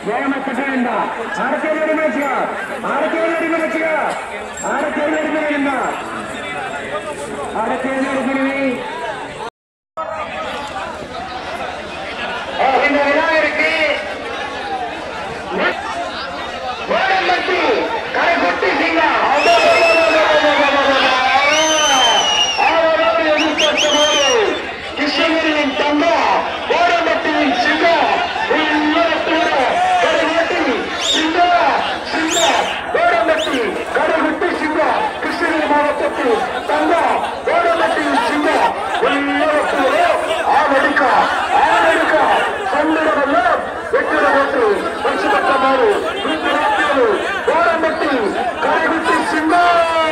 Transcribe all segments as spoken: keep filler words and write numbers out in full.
ஏமாத்தேன் அடுத்த அடிமணிச்சுக்கா அடுத்த அடிமணிச்சுக்கா அடுத்த அடிமணி என்ன அடுத்த அடிமணி இந்த விநாயகருக்கு கோடம்பட்டி கரைக்குட்டி சிங்கா கிருஷ்ணகிரியின் தங்கம் கோடம்பட்டியின் சிங்கா கரைக்குட்டி சிங்கா சிங்கா கோடம்பட்டி கரைக்குட்டி சிங்கா கிருஷ்ணகிரி மாவட்டத்தில் தங்கம் கோடம்பட்டியின் சிங்கா ஆவடிக்கா ஆவடிக்கா சந்திரவல்லம் வெற்றிடப்பட்டு பரிசுத்தமாறு கோடம்பட்டி கரைக்குட்டி சிங்கா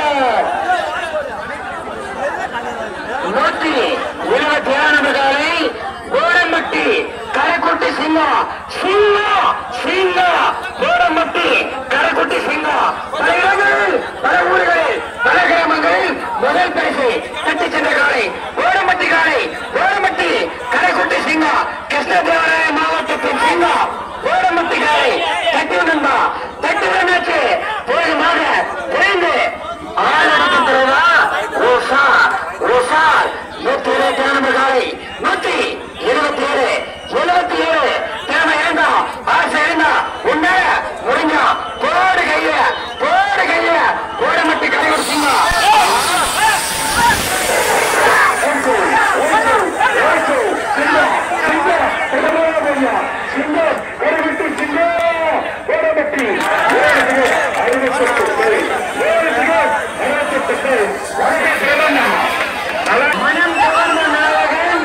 நூற்றி இருபத்தி ஆறு காலை கோடம்பட்டி கரைக்குட்டி சிங்கா சிங்கா சிங்கா கோடம்பட்டி கரைக்குட்டி சிங்கா பல இடங்களில் பல ஊர்களில் பல கிராமங்களில் முதல் பரிசு கட்டி சென்ற காலை கோடம்பட்டி காலை கோடம்பட்டி கரைக்குட்டி சிங்கா கிருஷ்ணதேவராய மாவட்டத்தின் சிங்கா கோடம்பட்டி காலை தட்டி வந்தா தட்டி வந்தாச்சு வேகமாக விரைந்து ஆளுநர் ரோசா ரோசா நூத்தி இருபத்தி ஆறு காலை நூத்தி இருபத்தி ஏழு எழுபத்தி ஏழு திறமை இருந்தா ஆசை இருந்தா உண்மை முடிஞ்சா போடு கைய போடு கைய கோடம்பட்டி கரைக்குட்டி சிங்கா மனம் கவர்ந்த நாயகன்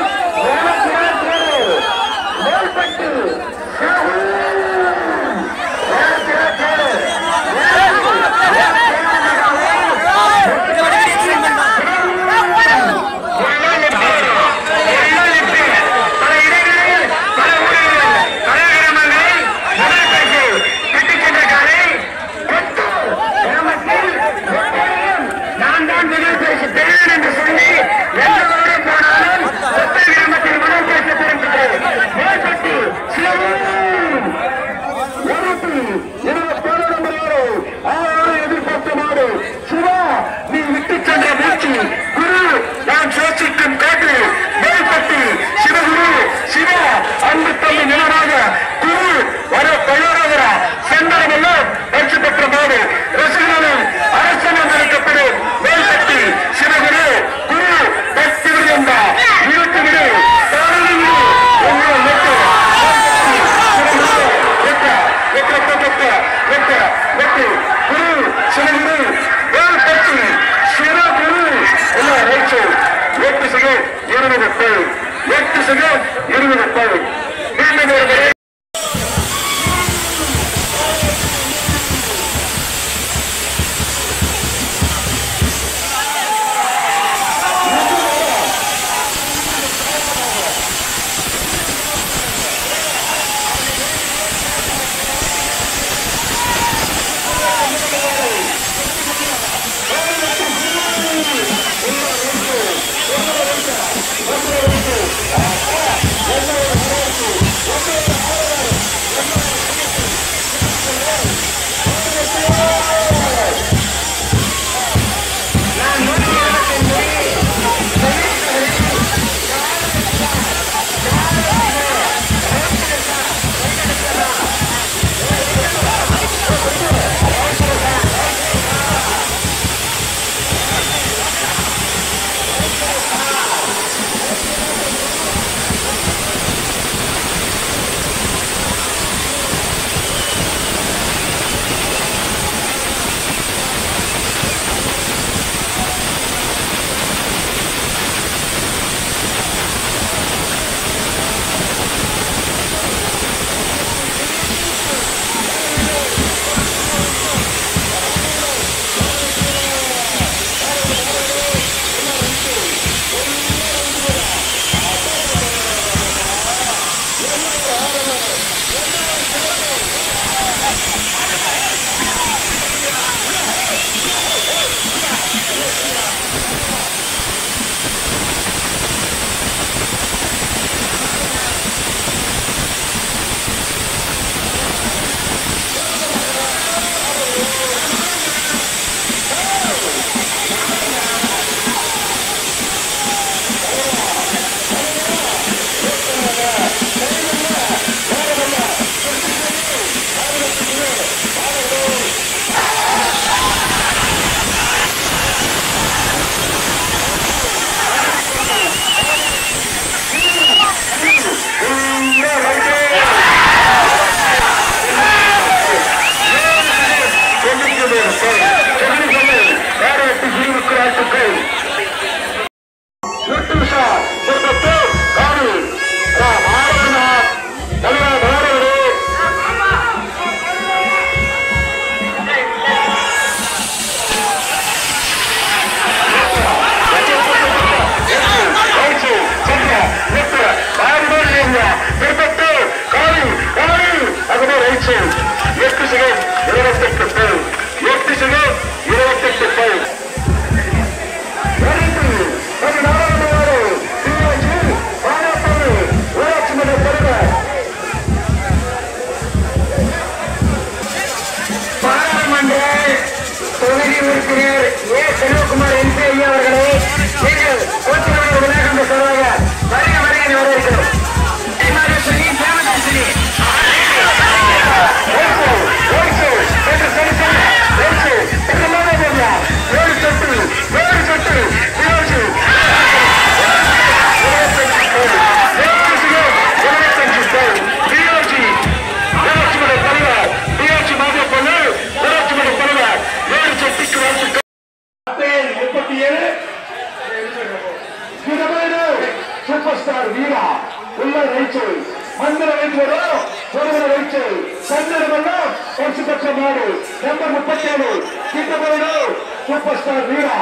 சூப்பர் ஸ்டார் வீரா உள்ள ரைச்சு மந்திர வைத்து வரும் ஒருவர ரைச்சு சந்திரமெல்லாம் பரிசு பெற்ற மாடு நம்பர் முப்பத்தி ஏழு கிட்டபோயிடு super star Veera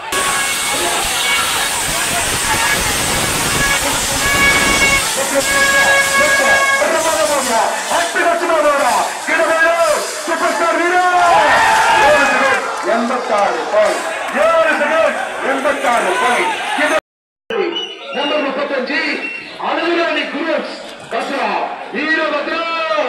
super star Veera எண்பத்தாறு எண்பத்தாறு நம்பர் முப்பத்தஞ்சு அழகுராணி குரூப்ஸ் பத்ரா வீரபத்ரா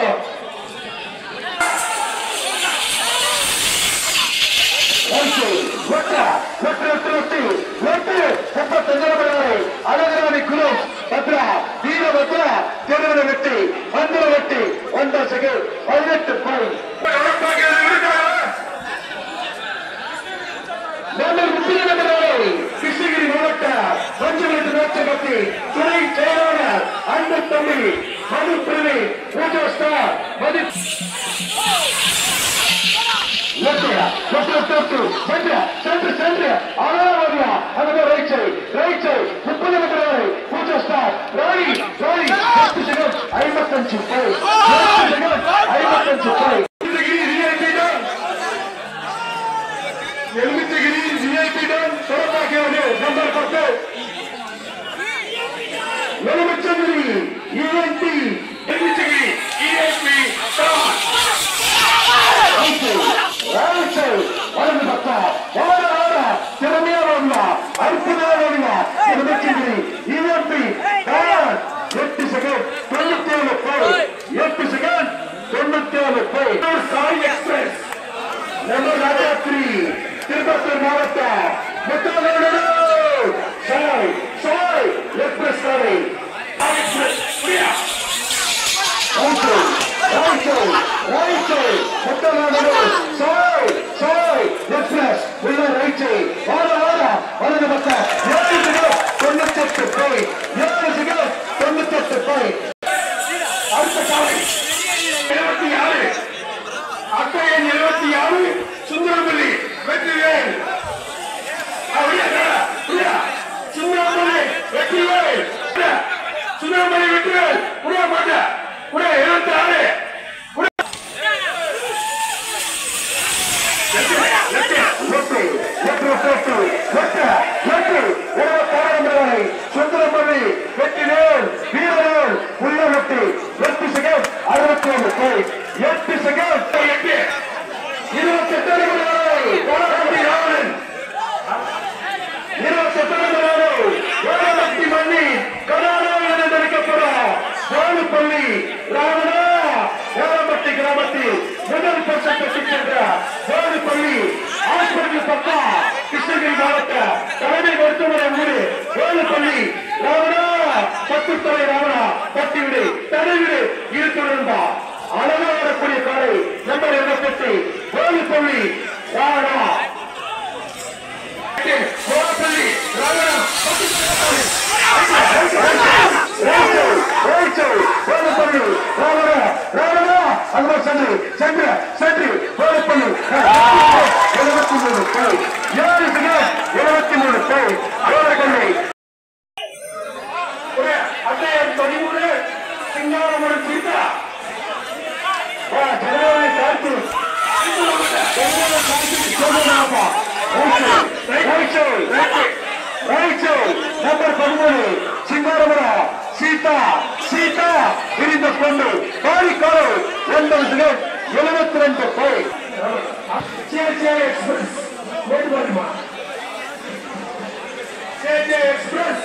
அழகுராணி குரூப்ஸ் பத்ரா வீரபத்ரா திருமண வெட்டி மந்திர வெட்டி ஒன்றாம் செகண்ட் பதினெட்டு பாயிண்ட் நம்பர் முப்பது நம்பர் கிருஷ்ணகிரி மாவட்ட பஞ்சமத்து நாட்சபக்தி துணை செயலாளர் அன்பு தம்பி மது பிரவி பூஜா ஸ்டார் மதி பூஜா ஸ்டார் ராணி ராணி ஐம்பத்தஞ்சு ஐம்பத்தஞ்சு எலுமிச்சகிரி விஐபிடன் தொடர்பாகிறது நம்பர் பத்து எலுமிச்சகிரி யூஎன்பி எலுமிச்சகிரி இஎன்பி வலது பக்கம் ஓட ஓட திறமையா ஓடலா அற்புதமா ஓடலா எலுமிச்சகிரி இஎன்பி எட்டு செகண்ட் தொண்ணூத்தி ஏழு போய் எட்டு செகண்ட் தொண்ணூத்தி ஏழு போய் சாய் எக்ஸ்பிரஸ் நம்பர் ராஜாத்ரி திருப்பத்தூர் மாவட்டம் முத்தாளோடு சாய் சாய் எக்ஸ்பிரஸ் சாலை முத்தாளோடு சாய் சாய் எக்ஸ்பிரஸ் உள்ள ரைட்டு வாழ வாழ வலது பக்கம் ஏழு செகண்ட் தொண்ணூத்தி எட்டு போய் ஏழு செகண்ட் தொண்ணூத்தி எட்டு போய் அடுத்த சாலை இருபத்தி ஆறு அக்கையன் இருபத்தி ஆறு சுந்தரமல்லி வெற்றிவேல் சுந்தரமல்லி வெற்றிவேல் சுந்தரமல்லி வெற்றிவேல் புரிய மாட்ட புரிய இருபத்தி ஆறு சுந்தரமல்லி வெற்றிவேல் வீரவேல் உள்ள வெட்டி எட்டு செகண்ட் அறுபத்தி ஒன்று போய் எட்டு செகண்ட் எட்டு இருபத்தி எட்டு ராவணன் இருபத்தி எட்டு மண்ணி கடாரா என நடிக்கப்படும் வாழுப்பள்ளி ராவணா ஏழம்பட்டி கிராமத்தில் முதல் பட்சம் பெற்றுகின்ற வாழுப்பள்ளி ஆஸ்பத்திரி பக்கா கிருஷ்ணகிரி மாவட்ட தலைமை மருத்துவமனை ஊரு வாழுப்பள்ளி ராவணா பத்து தலை ராவணா பட்டி விடு தடை விடு இருக்கிறா அழகா வரக்கூடிய காலை நம்பர் இருபத்தி வாழுப்பள்ளி ராவணா சென்று சென்று சென்று எழுபத்தி மூணு பேர் ஏழு எழுபத்தி மூணு பேர் அத்தையன் பதிமூணு சிங்காரமன் சீதா ஜனவரி சார்பு நம்பர் பதிமூணு சிங்காரமரா சீதா சீதா விரிந்த கொண்டு பாரிக்காடு எண்பது செகண்ட் எழுபத்தி ரெண்டு போய் எக்ஸ்பிரஸ் எக்ஸ்பிரஸ்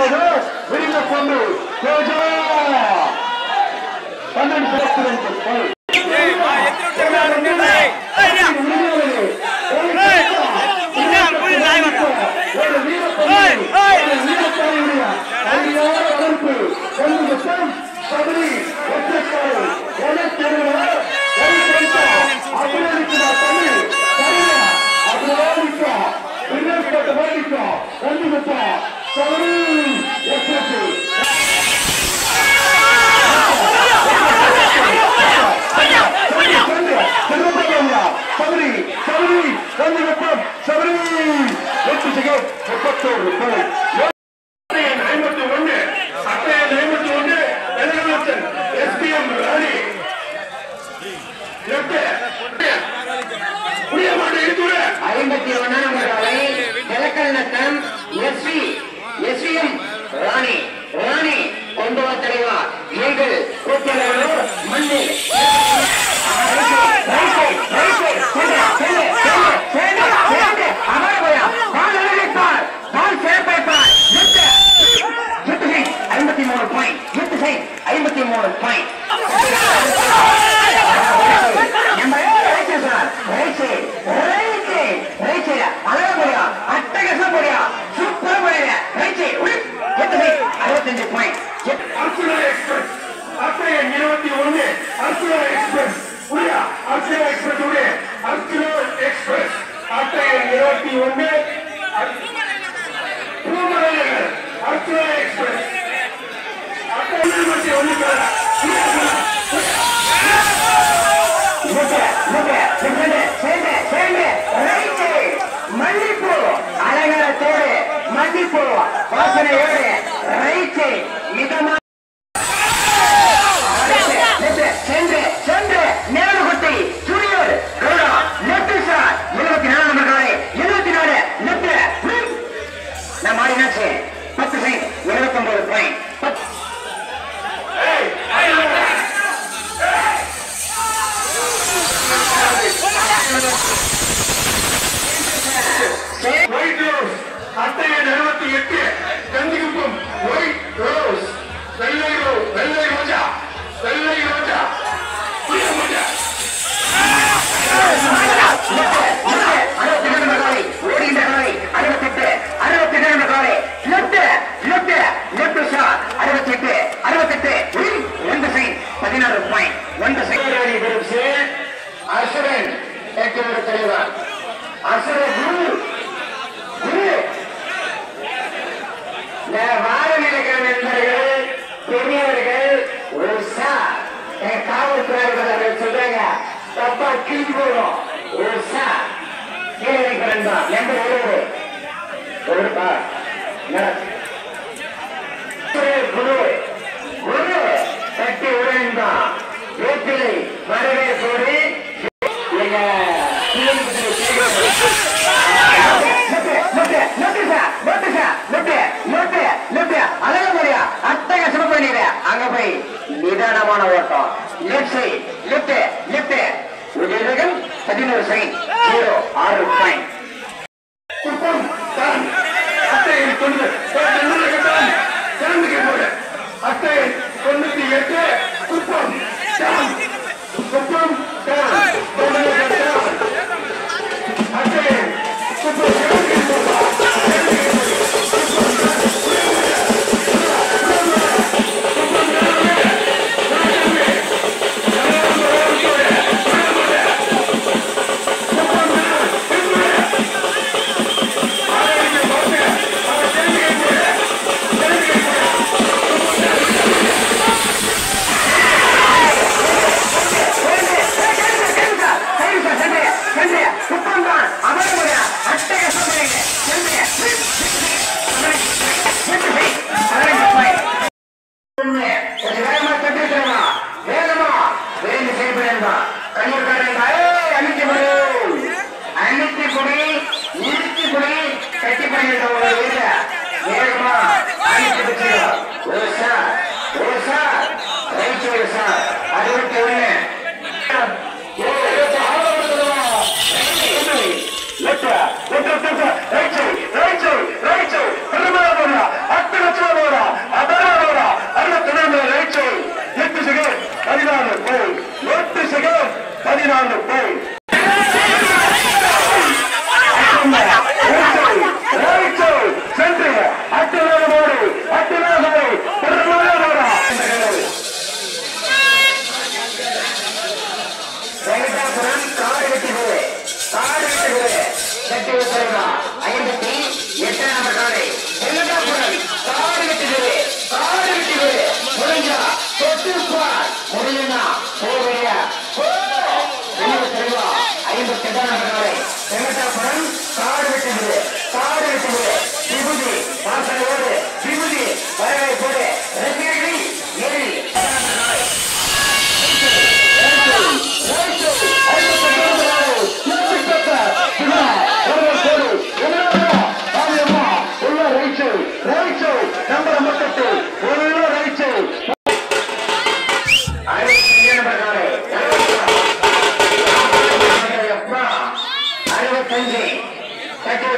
பன்னெண்டு ஐம்பத்தி ஒன்னாம் நத்தம் எஸ்வி எஸ்விஎம் ராணி ராணி கொண்டு வா தலைவா எங்கள் கூட்டளவு மண்ணில் ஐம்பத்தி மூணு பாயிண்ட் ஐம்பத்தி மூணு பாயிண்ட் அட்டகசம் போடியா சூப்பர் போடியா அறுபத்தஞ்சு பாயிண்ட் அர்ச்சுனா எக்ஸ்பிரஸ் அத்தையன் இருபத்தி ஒன்னு அர்ச்சுனா எக்ஸ்பிரஸ் புரியா அர்ச்சுனா எக்ஸ்பிரஸ் உடைய அர்ச்சுனா எக்ஸ்பிரஸ் அத்தையன் இருபத்தி ஒன்னு பூமலையர்கள் அர்ச்சுனா எக்ஸ்பிரஸ் அத்தையன் இருபத்தி ஒன்னு மன்னிப்பு அலங்காரத்தோடு மன்னிப்பு வாசனையோடு ரைட்டு மிதமான சென்று சென்று நேருகுட்டி ஜூனியர் கௌரா லெப்ட் ஷாட் இருபத்தி நாலு நம்பர் இருபத்தி நாலு லெப்ட் நான் மாறினாச்சு பத்து சைன் இருபத்தி ஒன்பது பாயிண்ட் அத்தையன் அறுபத்தி எட்டு கந்திகுப்பம் ஒயிட் ரோஸ் வெள்ளை ரோ வெள்ளை ரோஜா வெள்ளை ரோஜா அறுபத்தெட்டு அறுபத்தி இரண்டு காலை லெப்ட் லெப்ட் லெப்ட் ஷாட் அறுபத்தெட்டு அறுபத்தெட்டு ஒன்று சைன் பதினாறு பாயிண்ட் ஒன்று சைன் அசுரன் ஏற்கனவே தலைவர் அசுரன் குரு குரு வாரநிலைகள் நண்பர்கள் பெரியவர்கள் ஒரு சார் காவல்துறையாளர்கள் சொல்றாங்க தப்பா கீழ் போடும் ஒரு சார் கீழே கிடந்தான் எந்த ஒரு ஒருப்பா குரு குரு கட்டி உடைந்தான் வீட்டிலை வரவே கூடி எங்க அட்டகசம் பண்ணிடு அங்க போய் நிதானமான ஓட்டம் லெப்ட் சைட் லெப்ட் லெப்ட் உதயகம் பதினோரு சைன் ஜீரோ ஆறு பாயிண்ட் அத்தையன் தொண்ணூறு அத்தையன் தொண்ணூத்தி எட்டு குப்பம் குப்பம் அத்தையன் பதினாலு போய் சென்று அட்டுநாடு அட்டுநாடு காடு வெட்டுகிறது காடு வெட்டுகிறது ஐம்பத்தி எட்டாம் நம்பர் காலை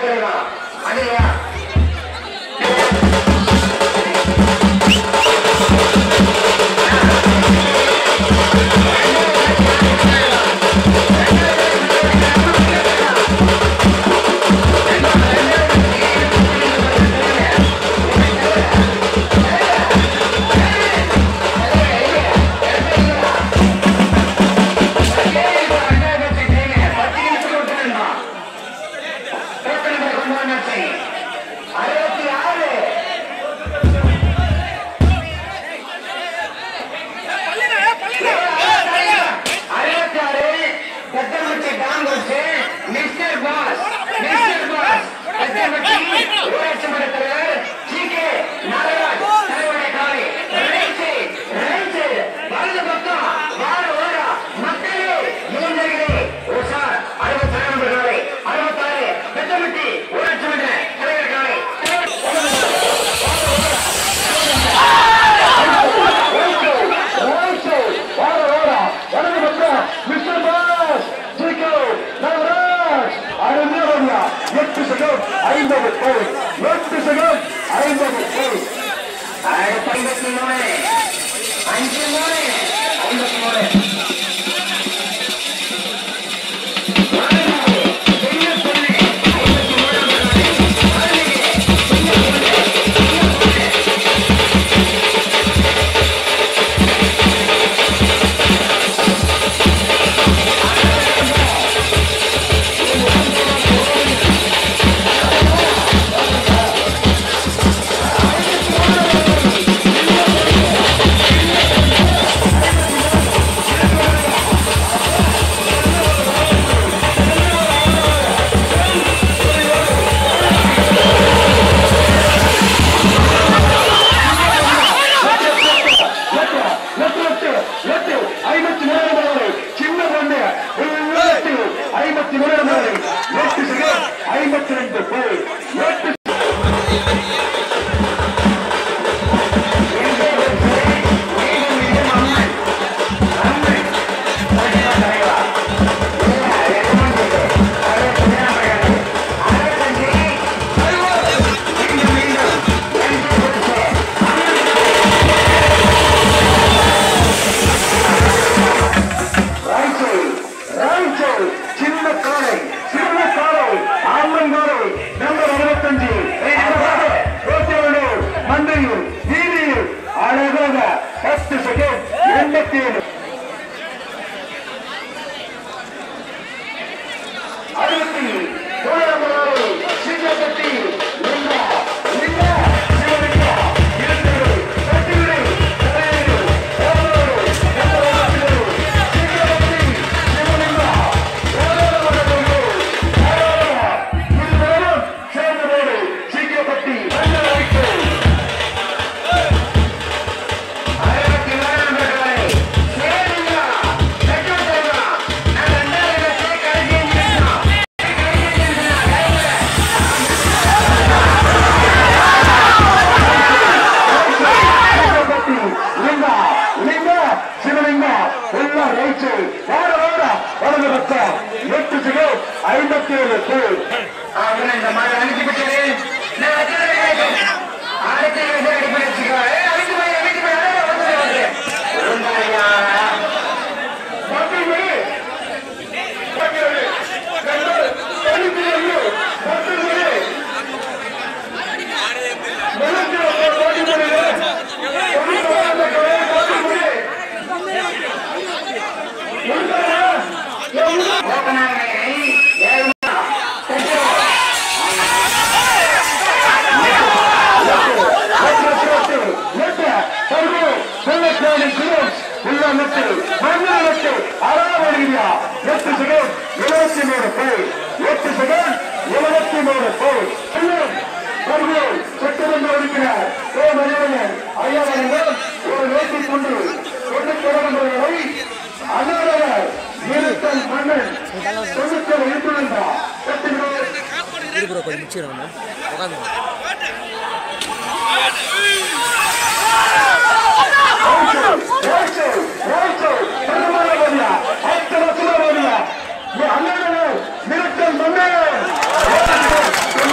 Miracle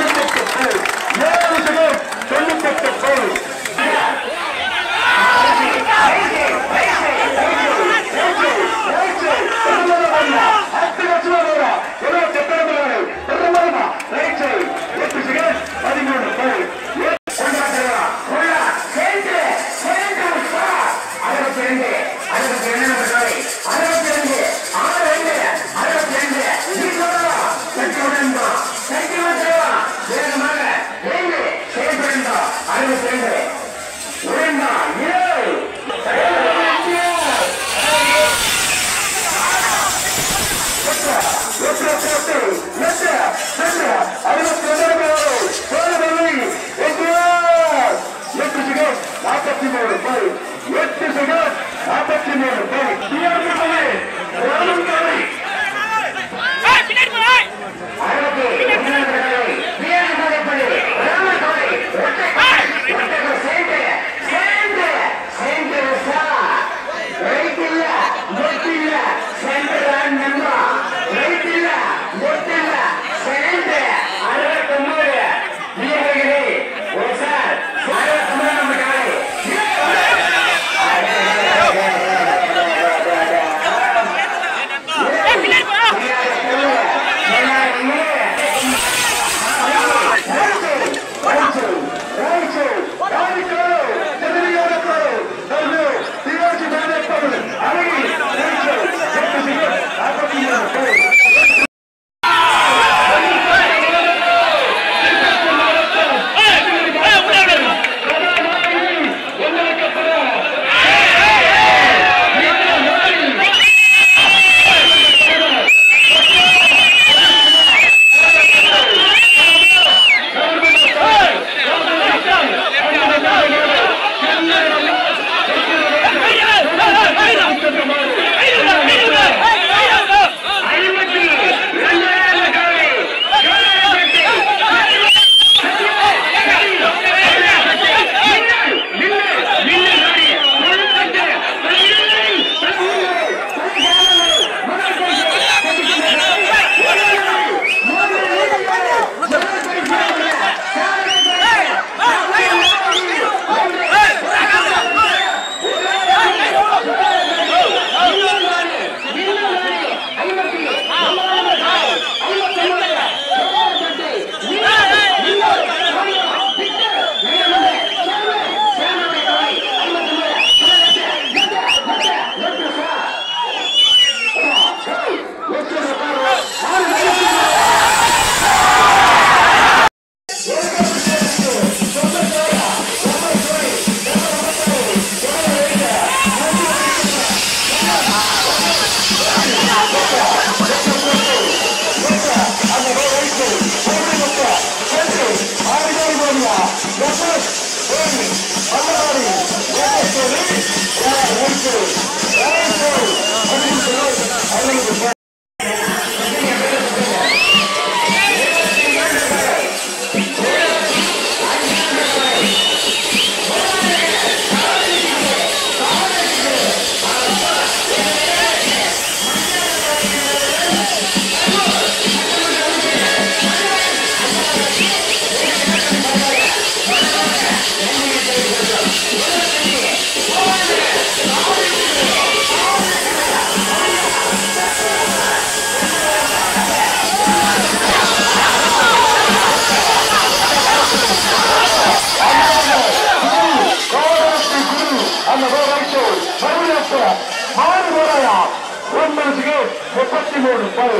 முப்பத்தி மூணு பை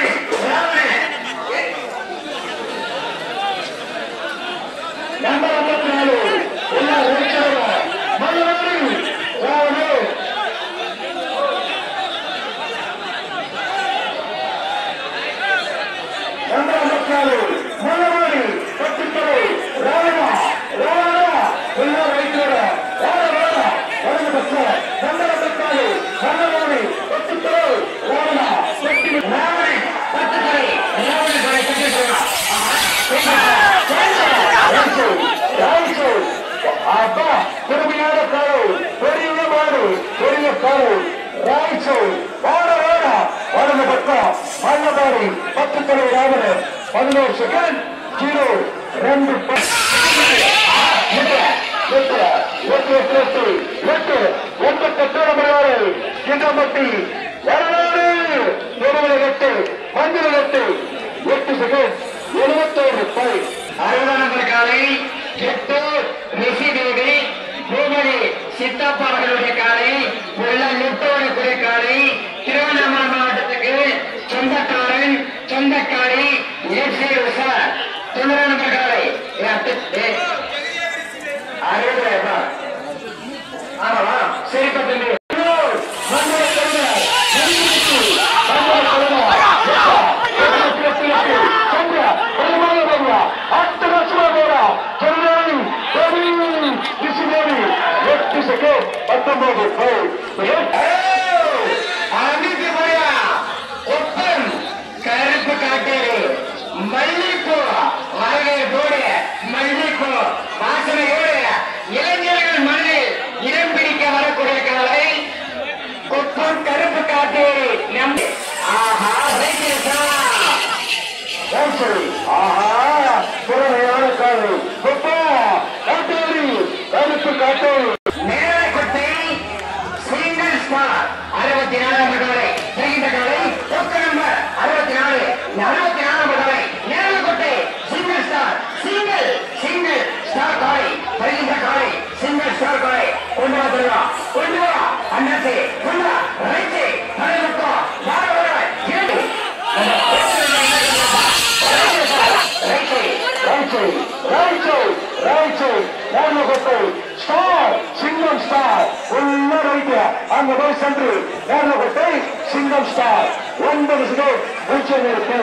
நம்பர் ஐம்பத்தி நாலு நம்பர் ஐம்பத்தி நாலு மலவாடி பட்டுக்கரை ராவணா ராவணா எல்லா ரைட்டோட வலது பக்க நம்பர் ஐம்பத்தி நாலு மலவாடி பட்டுக்கரை ராவணா பட்டுக்கரை அப்பா பெருமையான காலம் பெரிய மாடு பெரிய காலம் ராய்ச்சோல் வாட வாட வலது பக்கம் மல்லபாடி பட்டுக்கரை ராவணன் பதினோரு செகண்ட் ஜீரோ ரெண்டு எட்டு எட்டு எட்டு எட்டு எட்டு ஒன்பத்தி எட்டு நம்பர் ஆறு சிங்கம்பட்டி வரலாறு இருபது எட்டு மஞ்சள் எட்டு எட்டு செகண்ட் எழுபத்தோரு பை அறுபதாம் நம்பர் காலை எட்டு ரிஷி தேவி பூமதி சித்தப்பா அவர்களுடைய காலை உள்ள நெட்டோடைய காலை திருவண்ணாமலை மாவட்டத்துக்கு சொந்தக்காரன் சொந்தக்காரி ஏசி உஷா தொண்ணூறு நம்பர் காலை அறுபது ஆமாவா சரிப்பா தம்பி பத்தொன்பது கருப்பு காட்டேரி மல்லிப்பூ வரவேற்போடு மல்லிப்பூ வாசனையோடு இளைஞர்கள் மண்ணில் இடம் பிடிக்க வரக்கூடிய காலை குப்பம் கருப்பு காட்டேரி நம்பி ஆஹா ஆஹா புறமையான காலை காட்டேரி கருப்பு காட்டேரி மேலக்கொட்டை சிங்கிள் ஸ்டார் அறுபத்தி நாலாம் காலை தெரிகின்ற காலை ஒக்க நம்பர் அறுபத்தி நாலு அறுபத்தி நாலாம் காலை மேலக்கொட்டை single star single single star காலை தெரிகின்ற காலை சிங்கிள் ஸ்டார் காலை கொண்டு வா தருவா கொண்டு வா அண்ணாச்சி கொண்டு வா ரைட்டு தலைமுக்கோ வார வர ஏழு ஸ்டார் சிங்கம் ஸ்டார் உள்ள ரைட்டு அங்க போய் சென்று நேரத்தை சிங்கம் ஸ்டார் ஒன்பது சிகர் பூஜ்ஜியம் இருக்கு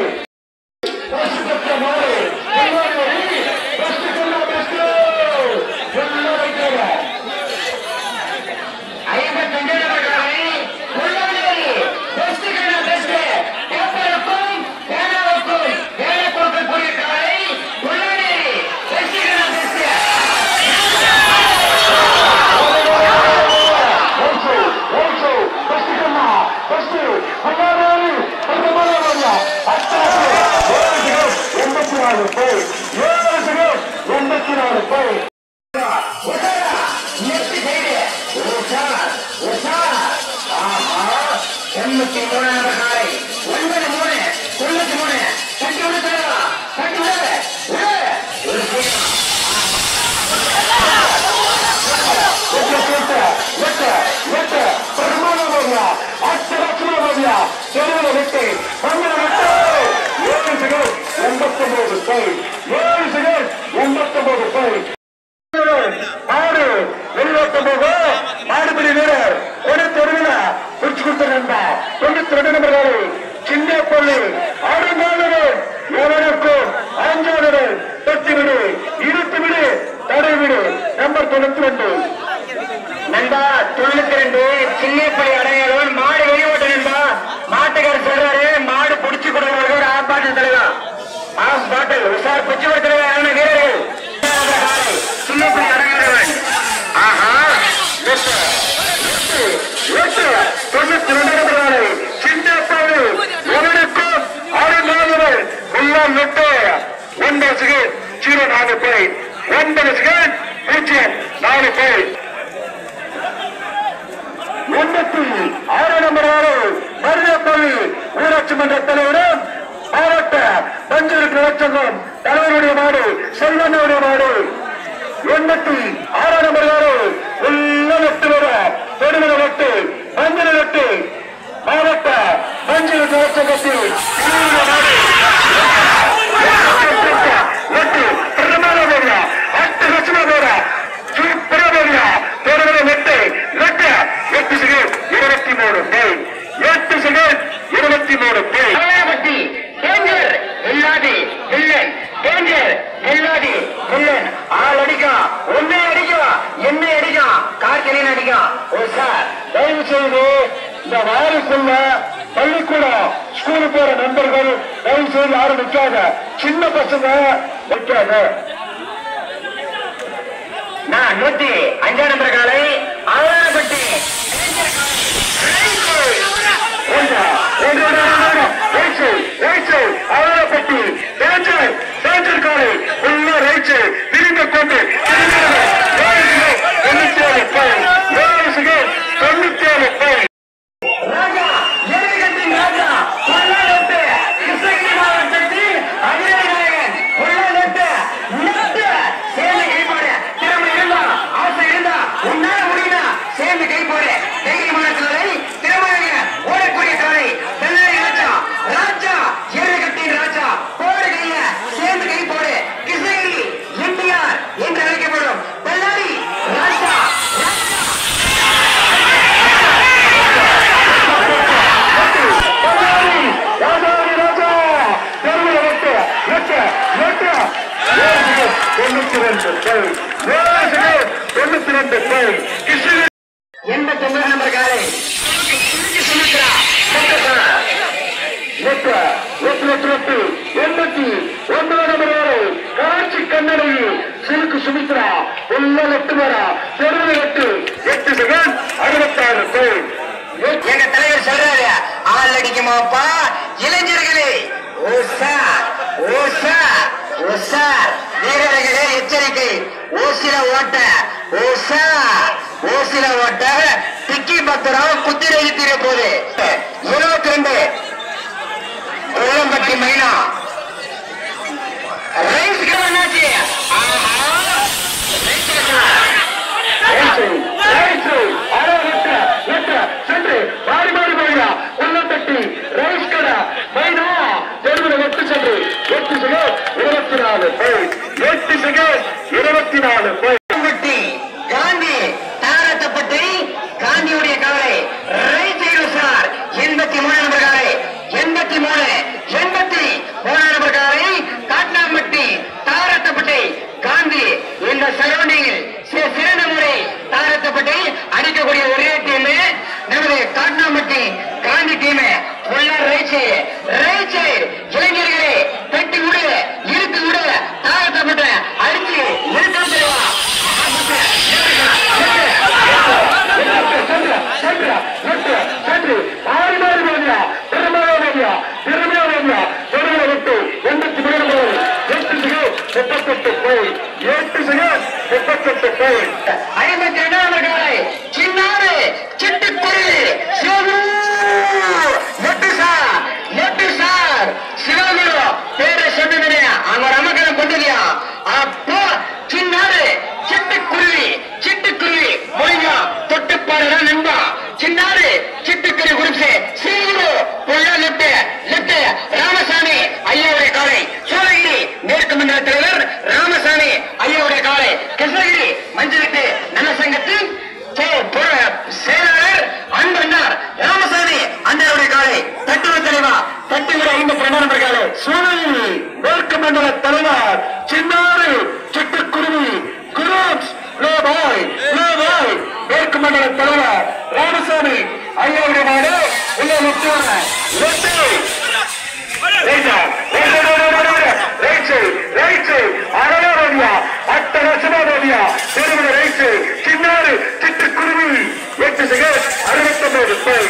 ஐம்பத்தஞ்சு எண்பத்தி நாலு போய் எண்பத்தி மூணாவது காலை ஒன்பது மூணு தொண்ணூத்தி மூணு கட்டி விட தரவா கட்டி விட எண்பத்தொன்பது போய் ஏழு செகண்ட் எண்பத்தொன்பது போய் ஆறு எழுபத்தொன்பது மாடுபடி வீரர் ஒரு தெருவில பிடிச்சு கொடுத்திருந்தா தொண்ணூத்தி ரெண்டு நம்பர் சின்ன பள்ளி ஆறு நாலு எவனுக்கும் அஞ்சாவது பத்து விடு இருபத்தி விடு ஊராட்சி மன்ற தலைவரும் மாவட்ட பஞ்சூர் நலச்சங்கம் தலைவருடைய மாடு செல்வனுடைய மாடு எண்பத்தி ஆறாம் நம்பர் மாடு உள்ள வெட்டு வர தொடுமலை வெட்டு மஞ்சள் வெட்டு மாவட்ட பஞ்சூர் நலச்சங்கத்தில் வெட்டு பிரதமான போடுறா அட்டு லட்சமா போறா சூப்பரா போடுறா தொடுமலை வெட்டு வெட்ட எட்டு செகண்ட் இருபத்தி மூணு பேர் எட்டு செகண்ட் இருபத்தி மூணு பேர் பட்டி டேஞ்சர் இல்லாது வில்லன் டேஞ்சர் இல்லாது வில்லன் ஆள் அடிக்கும் ஒன்னே அடிக்கும் என்ன அடிக்கும் கார்கரின் அடிக்கும் ஓ சார் தயவு செய்து இந்த வாரிக்குள்ள பள்ளிக்கூடம் ஸ்கூலு போற நண்பர்கள் தயவு செய்து யாரும் நிற்காத சின்ன பசங்க நிற்காத நான் நூத்தி அஞ்சாம் நம்பர் காலை ஆவணப்பட்டி அவரப்பட்டி டேஞ்சர் டேஞ்சர் காலை உள்ள ரைச்சு திரும்ப கொண்டு தொண்ணூத்தி ஏழு பேர் தொண்ணூத்தி ஏழு பேர் ராஜா ஏகத்தின் ராஜா கொள்ளநெட்டு கிருஷ்ணகிரி மாவட்டத்தில் அகிலநாயகன் கொள்ளநெட்டு நெட்டு சேர்ந்து கை போடு திறமை இருந்தா ஆசை இருந்தா உன்னால முடியுதா சேர்ந்து கை போடு தைரியமான காலை திறமையாக ஓடக்கூடிய காலை வெள்ளை ராஜா ராஜா ஏகத்தின் ராஜா போடு கைய சேர்ந்து கை போடு கிருஷ்ணகிரி என்டிஆர் என்று அழைக்கப்படும் வெள்ளாரி ராஜா தொண்ணூத்தி ரெண்டு பேர் எண்பத்தி ஒன்பது நம்பர் காலை சுமித்ரா எண்பத்தி ஒன்பது நம்பர் வரை காட்சி கண்ணடையில் சிலுக்கு சுமித்ரா உள்ள எட்டு வரா தெருவில் எட்டு எட்டு செகண்ட் அறுபத்தாறு பேர் எங்க தலைவர் சொல்றாரு ஆள் அடிக்குமாப்பா இளைஞர்களே ஓ சார் ஓ சார் ஓ சார் வீரர்களே எச்சரிக்கை ஓசில ஓட்ட ஓ சார் ஓசில ஓட்ட டிக்கி பத்திரம் குத்திரை தீர போது இருபத்தி ரெண்டு கொல்லம்பட்டி மைனா ரைஸ் என்னாச்சு சென்று மாறி மாறி போகிறா உள்ளத்தட்டி ரைஸ் கடை மைனா தெருவில் எட்டு சென்று எட்டு செகண்ட் இருபத்தி நாலு பேர் எட்டு செகண்ட் இருபத்தி நாலு பேர் காந்தி தாரத்தப்பட்டி காந்தியுடைய கவலை ரைட் சார் எண்பத்தி மூணு நம்பர் காலை எண்பத்தி மூணு எண்பத்தி மூணு நம்பர் காலை காட்னாம்பட்டி தாரத்தப்பட்டி காந்தி இந்த சரௌண்டிங்கில் சிறந்த முறை தாரத்தப்பட்டி அடிக்கக்கூடிய ஒரே டீம் நமது Katnampatti Gandhi team right right இளைஞர்களே தட்டி விடு இருக்கு விடு தாரத்தப்பட்ட அடிச்சு நிறுத்தம் பெறுவா மாறி மாறி போகிறா பெருமையா போகிறா பெருமையா போகிறா தெருவில் விட்டு எண்பத்தி மூணு எட்டு செகண்ட் முப்பத்தெட்டு பேர் எட்டு செகண்ட் முப்பத்தெட்டு பேர் ஐம்பத்தி ரெண்டாம் காலை சின்னாறு சிட்டுக்குருவி நெட்டு சார் நெட்டு சார் சிவகுரு பேரை சொன்னது அவங்க ரமக்கலம் கொண்டுலையா அப்போ சின்னாறு சிட்டுக்குருவி சிட்டுக்குருவி முடிஞ்சா தொட்டுப்பாடுறா நண்பா சின்னாறு சிட்டுக்குருவி குறிச்சு சீரு பொள்ள லெட்டு லெட்டு ராமசாமி ஐயாவுடைய காலை சோழகிரி மேற்கு மண்டல தலைவர் ராமசாமி ஐயாவுடைய காலை கிருஷ்ணகிரி மஞ்சளுக்கு நல்ல சங்கத்தின் செயலாளர் அன்பர் ராமசாமி அண்ணனுடைய காலை தட்டுவ தலைவா தட்டுவிட ஐம்பத்தி ரெண்டாம் நம்பர் காலை சோழகிரி மேற்கு மண்டல தலைவர் சின்னாறு சிட்டுக்குருவி குரூப்ஸ் பாய் பாய் மேற்கு மண்டல தலைவர் ராமசாமி ஐயாவுடைய நாடு உள்ள சின்னாறு சிட்டுக்குருவி எட்டு செகண்ட் அறுபத்தொன்பது பேர்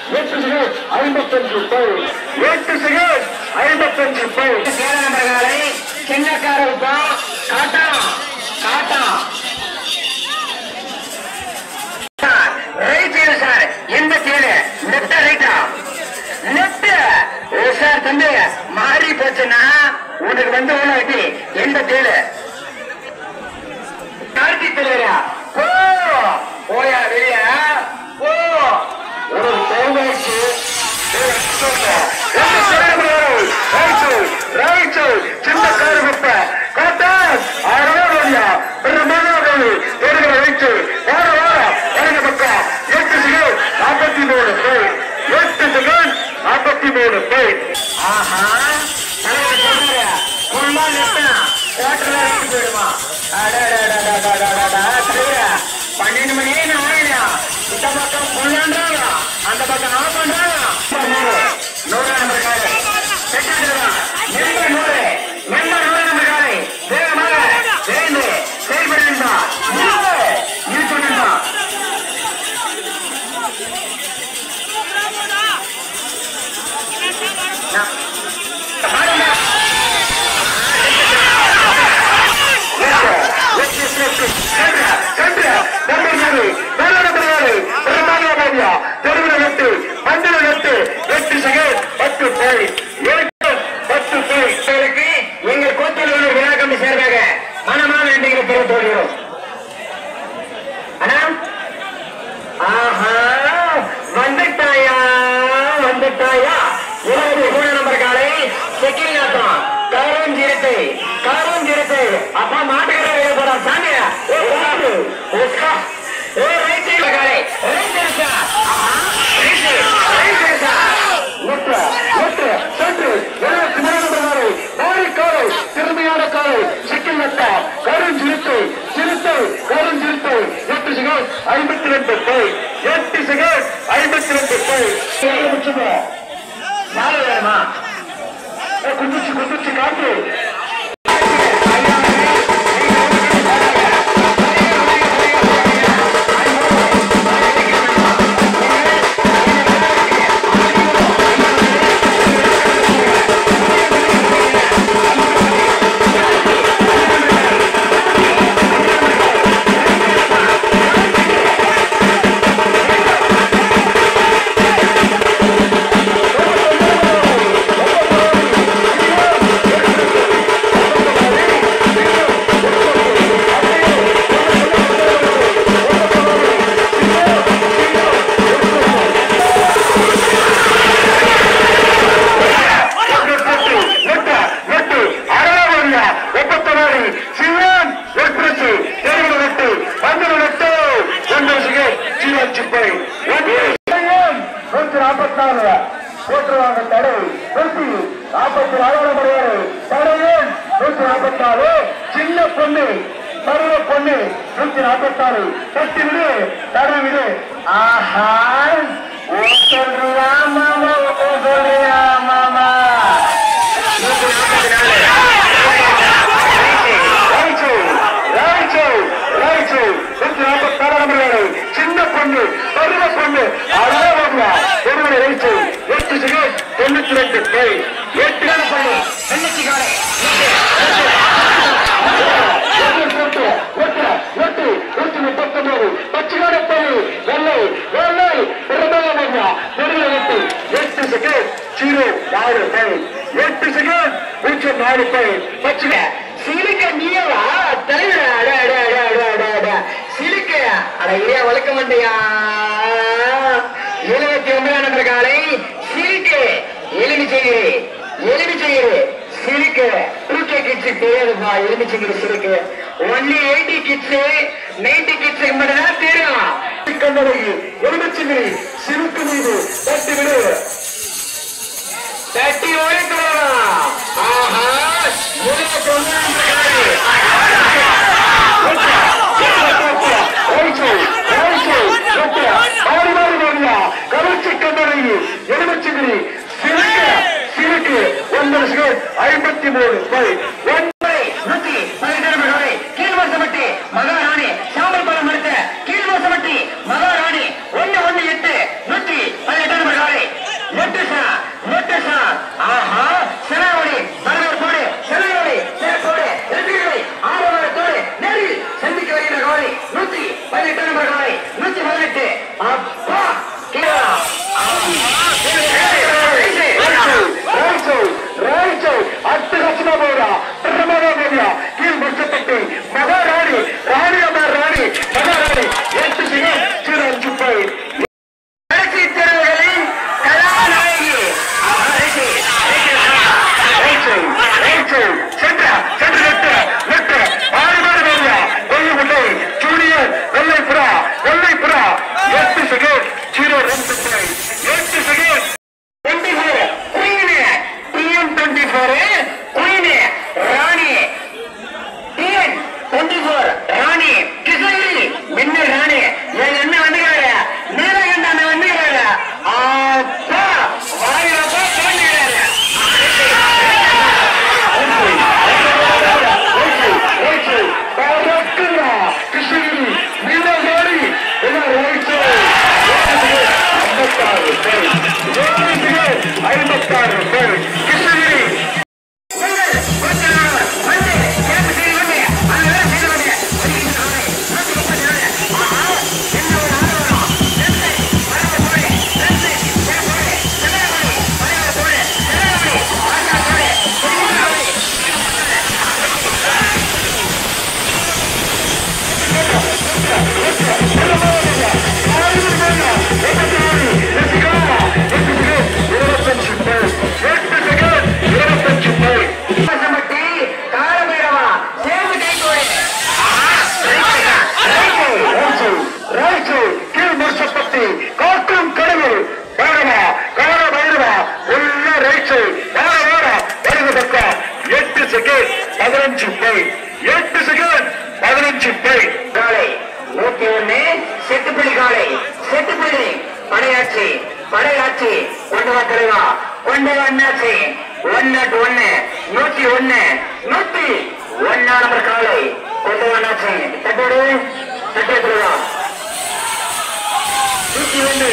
எட்டு செகண்ட் ஐம்பத்தஞ்சு போய் எட்டு செகண்ட் ஐம்பத்தஞ்சு போய் சேர நம்பர்களை சின்னக்கார உப்பம் காட்டா காட்டா ரைட் ஏழு சார் எண்பத்தி ஏழு நெட்ட ரைட்டா நெட்டு சார் தம்பி மாறி போச்சுன்னா உனக்கு வந்து வெட்டி எண்பத்தி ஏழு கார்த்தி தலைவரா போ போயா வெளியா போ ஒரு போவாச்சு சின்னக்கார குப்பை காட்டா ஆறாவதியா பெருமாள் தேர்தலை வைத்து வார வாரம் வலது பக்கம் எட்டு செகண்ட் நாற்பத்தி மூணு போய் எட்டு செகண்ட் நாற்பத்தி மூணு போய் ஆஹா தலைவர் சொல்றாரு ஃபுல்லா நெட்டா குவார்டர்ல இருந்து போயிடுமா பன்னெண்டு மணி ஆயிடா இந்த பக்கம் ஃபுல்லான்றாங்க அந்த பக்கம் ஆஃப் பண்றாங்க நூறு நம்பர் காலை நெம்பர் நூறு நெம்பர் நூறு நம்பர் காலை வேகமாக விரைந்து செயல்படுகின்றா இருக்குன்றா எங்கள் கோத்தல் விழா கம்பி சேர்வாக மனமான நன்றிகளை தெரிவித்துக் அண்ணா ஆஹா வந்துட்டாயா வந்துட்டாயா இருபது மூணு நம்பர் காலை செக்கிங் ஆட்டம் கரும் ஜீரத்தை கரும் ஜீரத்தை அப்பா மாட்டுக்கிற போறா சாமி ஏ ரைட் சைடு காலை right side right side right side நெட்டு நெட்டு சென்று இருபத்தி மூணு நம்பர் காலை நாளை காலை திறமையான காலை சிக்கில் நட்டா கருஞ்சிருத்தை சிறுத்தை கருஞ்சிருத்தை எட்டு செகண்ட் ஐம்பத்தி ரெண்டு போய் எட்டு செகண்ட் ஐம்பத்தி ரெண்டு போய் முடிச்சுக்கோ நாலு வேணுமா குந்திச்சு குந்திச்சு காட்டு நூற்றி நாற்பத்தி நாலு போற்றுவாங்க தடை நூற்றி நாற்பத்தி நாலு தடையும் நூற்றி நாற்பத்தி நாலு சின்ன பொண்ணு பருவ பொண்ணு நூற்றி நாற்பத்தி நாலு தட்டி விடு தடை விடு ஆஹா சொல்றியா மாமா சொல்றியா மாமா நூற்றி நாற்பத்தி நாலு சின்ன பொண்ணு பருவ பொண்ணு அழகா ஒருவரை வைத்து எட்டு செகண்ட் தொண்ணூத்தி ரெண்டு பேர் எட்டு பொண்ணு தொண்ணூத்தி காலை எட்டு நூத்தி முப்பத்தி ஒன்பது பச்சுகாட பொண்ணு வெள்ளை வெள்ளை பெருமையா பெருமை எட்டு எட்டு செகண்ட் ஜீரோ நாலு பேர் எட்டு செகண்ட் பூஜ்ஜியம் நாலு பேர் பச்சுக சிலுக்க நீவா தலைவர சிலுக்க அட ஏன் வளர்க்க மாட்டியா எழுபத்தி ஒன்பதாம் நம்பர் காலை சிலுக்கு எலுமிச்சகிரி எலுமிச்சகிரி சிலுக்கு டூ கே கிட்ஸு தெரியாதுப்பா எலுமிச்சகிரி சிலுக்கு ஒன்லி எயிட்டி கிட்ஸு நைன்டி கிட்ஸுக்கு மட்டும்தான் தெரியும் கண்ணழகி எலுமிச்சகிரி சிலுக்கு மீது தட்டி விடு தட்டி ஒழிக்கலாம் ஆஹா எழுபத்தி ஒன்பதாம் எலுமிச்சகிரி சிறுக்கு சிறுக்கு ஒன்பது செகண்ட் ஐம்பத்தி மூணு நூத்தி பதினெட்டு கீழ்வாசப்பட்டி மகாராணி சாம்பல் பழம் எடுத்த கீழ்வாசப்பட்டி மகாராணி ஒன்னு ஒன்னு எட்டு நூத்தி பதினெட்டு அப்பா கீழே அட்டகாசமா போறா பிரமாதமா போறியா கீழ் முடிச்சப்பட்டு மகாராணி ராணி அம்மா ராணி மகாராணி எட்டு சிங்கம் சீர அஞ்சு போய் கடைசி தேர்வுகளில் கதாநாயகி சென்ற சென்று நெட்டு நெட்டு ஆறு மாறு போறியா வெள்ளை முல்லை ஜூனியர் வெள்ளை புறா வெள்ளை புறா எட்டு சிங்கம் சீர ரெண்டு போய் எட்டு சிங்கம் twenty four queen TN twenty four queen Rani TN twenty four Rani Krishnagiri மின்னல் ராணி என் என்ன வந்துக்கிறாரு நீலகண்ட அண்ணன் வந்துக்கிறாரு அப்பா வாயிலப்பா தோண்டிக்கிறாரு கிருஷ்ணகிரி மீனவாரி ஐம்பத்தாறு பேர் ஐம்பத்தாறு பேர் கிருஷ்ணகிரி காக்கும் கடவுள் பைரவா கார பைரவா உள்ள ரைச்சு வார வார வருது பக்கம் எட்டு செகண்ட் பதினஞ்சு போய் எட்டு செகண்ட் பதினஞ்சு போய் காலை நூத்தி ஒண்ணு செட்டுப்பள்ளி காலை செட்டுப்பள்ளி படையாட்சி படையாட்சி கொண்டு வா தலைவா கொண்டு வந்தாச்சு ஒன்னு ஒன்னு நூத்தி ஒன்னு நூத்தி ஒன்னா நம்பர் காலை கொண்டு வந்தாச்சு தட்டோடு தட்டை தலைவா நூத்தி ஒன்று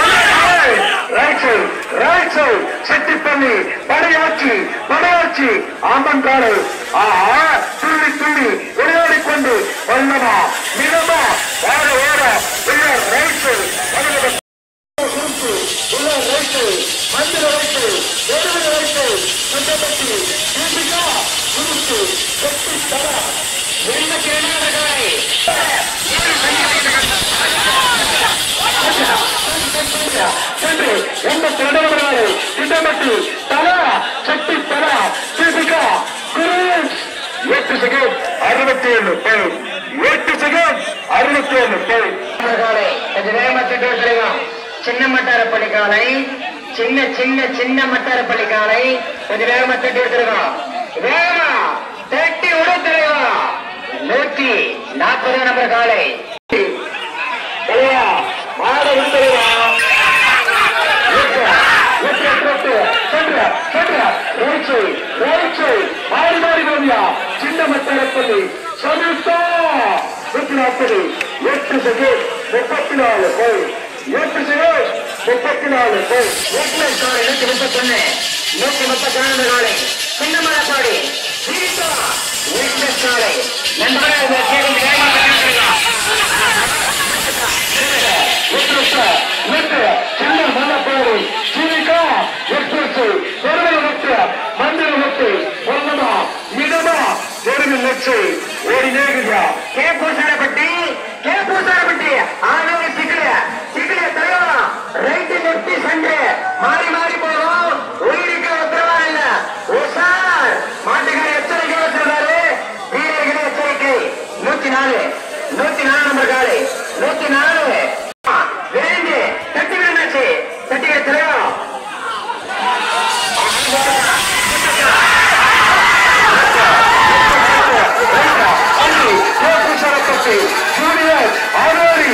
செட்டிப்பள்ளி படையாட்சி படையாட்சி ஆம்பன் காலை ஆஹா துள்ளி துள்ளி விளையாடி கொண்டு வல்லமா மிதமா வார வார உள்ள ரைட்டு உள்ள ரைட்டு மந்திர ரைட்டு எருவின ரைட்டு சட்டப்பட்டி தீபிகா குருத்து செட்டி தர என்ன கேள்வி சென்று எண்பத்தி இரண்டு நாள் திட்டமட்டி தலா சக்தி தலா தீபிகா குரூஸ் எட்டு செகண்ட் அறுபத்தி ஏழு பேர் எட்டு செகண்ட் அறுபத்தி ஏழு பேர் காலை கொஞ்சம் வேகமா தட்டு வச்சிருக்கோம் சின்ன மட்டாரப்பள்ளி காலை சின்ன சின்ன சின்ன மட்டாரப்பள்ளி காலை கொஞ்சம் வேகமா தட்டி எடுத்துருக்கோம் வேகமா தட்டி உடத்துருக்கோம் நூத்தி நாற்பது நம்பர் காலை மாட விடுதலையா மாறி மாறி போவியா சின்ன மட்டாரப்பள்ளி சதுர்த்தா நூத்தி நாற்பது எட்டு செகண்ட் முப்பத்தி நாலு போய் எட்டு செகண்ட் முப்பத்தி நாலு போய் காலை நூத்தி முப்பத்தி ஒண்ணு நூத்தி முப்பத்தி நாலு காலை சின்ன மலைப்பாடி காலை சின்ன மலைப்பாடி சீனிகா எக்ஸ்பிரஸ் பெருமை நட்டு மந்திர நட்டு ஒன்னமா மிதமா பெருமை நச்சு ஓடி நேருயா கே பூசாரப்பட்டி கே பூசாரப்பட்டி ஆனவங்க சிக்கல சிக்கல தலைவா ரைட்டு லெப்ட் சென்று மாறி மாறி போறோம் உயிருக்கு உத்தரவா இல்ல உஷார் மாட்டுக்கார எச்சரிக்கை வச்சிருக்காரு வீரர்கள் எச்சரிக்கை நூத்தி நாலு நூத்தி நாலு நம்பர் காலை நூத்தி நாலு வேண்டு தட்டி விடுனாச்சு தட்டி விட தலைவா ஜூனியர் ஆரோரி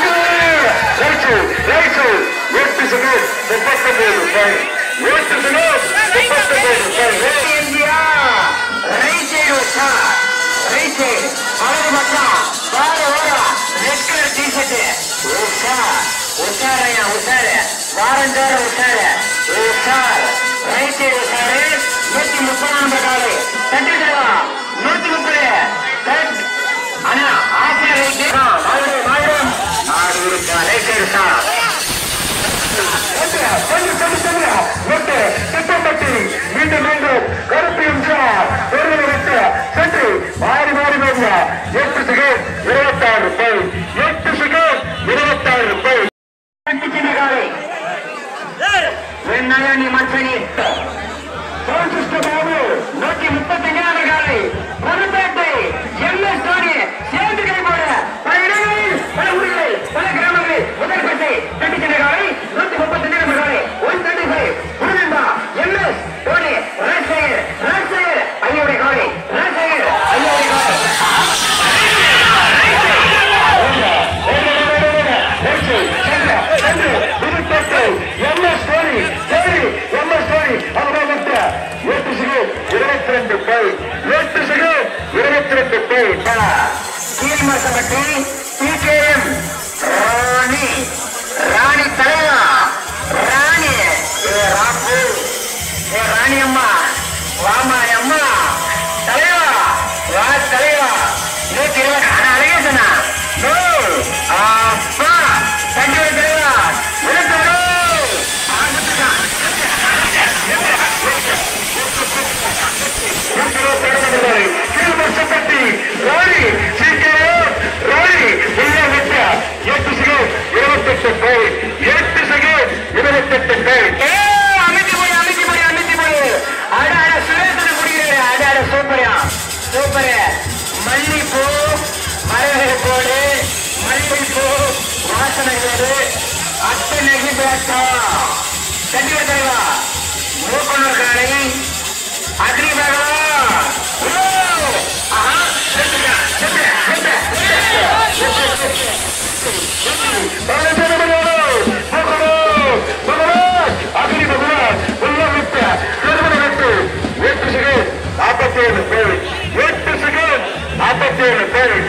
எட்டு செகண்ட் முப்பத்தொன்பது எட்டு செகண்ட் முப்பத்தொன்பது இந்தியா ரைட் சைடு வச்சா ரைட் சைடு அழகு பக்கம் வார வாரம் ரெட் கலர் டி ஷர்ட் உஷார் உஷாரையா உஷாரு வாரஞ்சார உஷாரு உஷார் ரைட் சைடு உஷாரு நூத்தி முப்பது நம்பர் காலை தட்டி தருவா நூத்தி முப்பது ஆனா ஆசிரியர் ரைட் மாடு மாடு மீண்டும் மீண்டும் கருப்பு எம்ஜிஆர் சென்று மாறி மாறி வருவா எட்டு செகண்ட் இருபத்தாறு ரூபாய் எட்டு செகண்ட் இருபத்தாறு ரூபாய் வெண்ணி மச்சனி பாபு நூற்றி முப்பத்தி அஞ்சாவது காலை புதுப்பேட்டை எம்எஸ் தோனி சேர்ந்து கைப்போட பல இடங்களில் பல ஊர்களில் பல கிராமங்களில் முதல்பேட்டை தட்டி சென்ற காலை நூற்றி முப்பத்தி அஞ்சு காலை ஒன் தேர்ட்டி ஃபைவ் புதுநந்தா எம்எஸ் தோனி ராஜசேகர் ராஜசேகர் ஐயோடைய காலை ராஜசேகர் ஐயோடைய காலை எம்எஸ் தோனி சரி எம்எஸ் தோனி அவர்கள் எட்டு செகண்ட் இருபத்தி ரெண்டு பேர் எட்டு செகண்ட் இருபத்தி ரெண்டு பேர் கீழ்மாசப்பட்டி டிகேஎம் ராணி ராணி தலைவா ராணி ராப்பு ராணி அம்மா வாமா அம்மா தலைவா வா தலைவா நூத்தி இருபது ஆனா அழகே சொன்னா அப்பா தஞ்சை தலைவா விழுத்தோ கீழ்மசப்பட்டி ராணி சீக்கிரம் ராணி உள்ள விட்ட எட்டு செகண்ட் இருபத்தெட்டு பேர் எட்டு செகண்ட் இருபத்தெட்டு பேர் அமைதி போய் அமைதி போய் அமைதி போய் அட அட சுரேசன முடிகிறாரு அட அட சூப்பரா சூப்பர் மல்லிப்பூ மரகரை போடு மல்லிப்பூ வாசனைகளோடு அத்தனை பேட்டா கண்டிப்பா தலைவா மூக்கனூர் காலை அக்னி பேகலா எட்டு செகண்ட் நாற்பத்தி ஏழு பேர் எட்டு செகண்ட் நாற்பத்தி ஏழு பேர்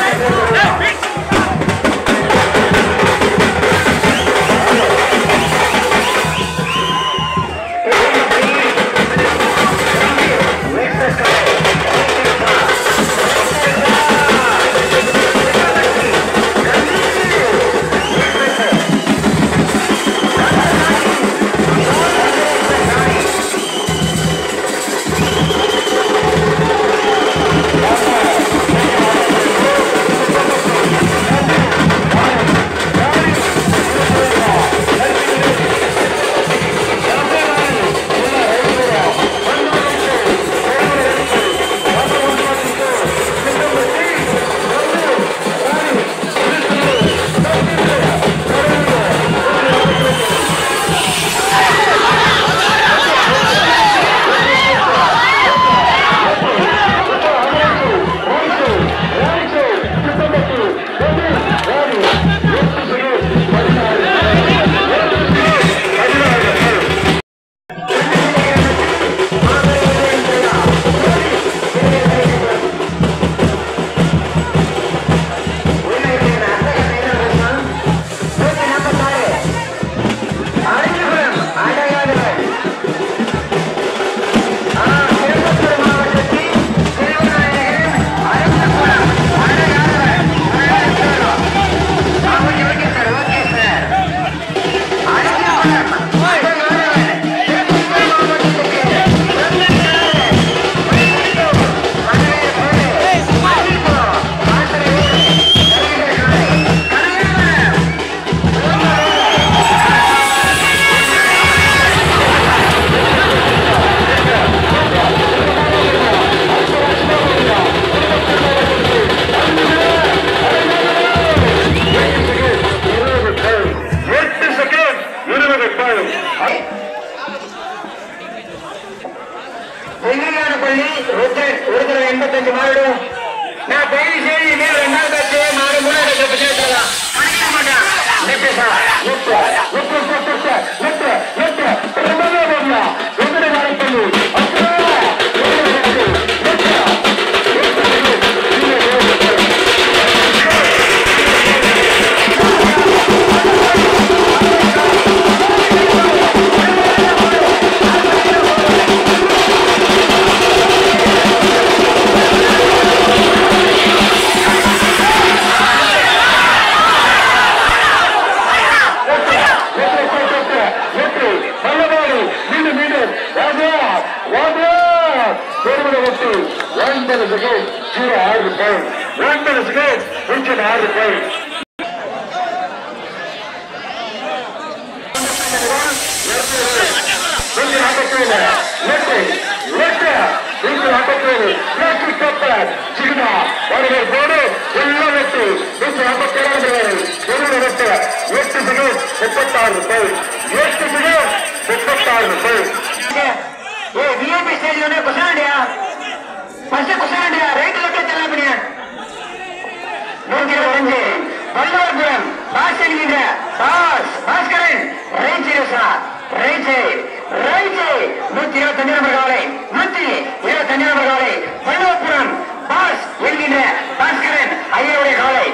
எண்பத்தஞ்சு மாடு நான் தயவு செய்து மேல் ரெண்டாவது பேச்சு மாடு மூணாவது பேசலாம் seconds, zero ஆறு point. One minute seconds, நூற்றி ஆறு point. நூற்றி நாற்பத்தேழு, லெட்டு, லெட்டு, நூற்றி நாற்பத்தேழு, லெட்டு கப்பல், சிக்னா, வருகை போடு, எல்லாம் வெட்டு, நூற்றி நாற்பத்தேழாவது வரை, ஒரு வெட்டு, எட்டு செகண்ட், முப்பத்தாறு point. எட்டு செகண்ட், முப்பத்தாறு point. ஏ விஐபி ஸ்டேஜ் குசாண்டியா பஸ் குசாண்டியா ரைட் லெஃப்ட் செல்ல முடியும் நூற்றி இருபத்தஞ்சு வல்லவர்புரம் பாஸ் என்கின்ற boss Bhaskaran right side sir right side right side நூற்றி இருபத்தஞ்சு நம்பர் காலை நூற்றி இருபத்தஞ்சு நம்பர் காலை வல்லவர்புரம் பாஸ் என்கின்ற பாஸ்கரன் ஐயாவுடைய காலை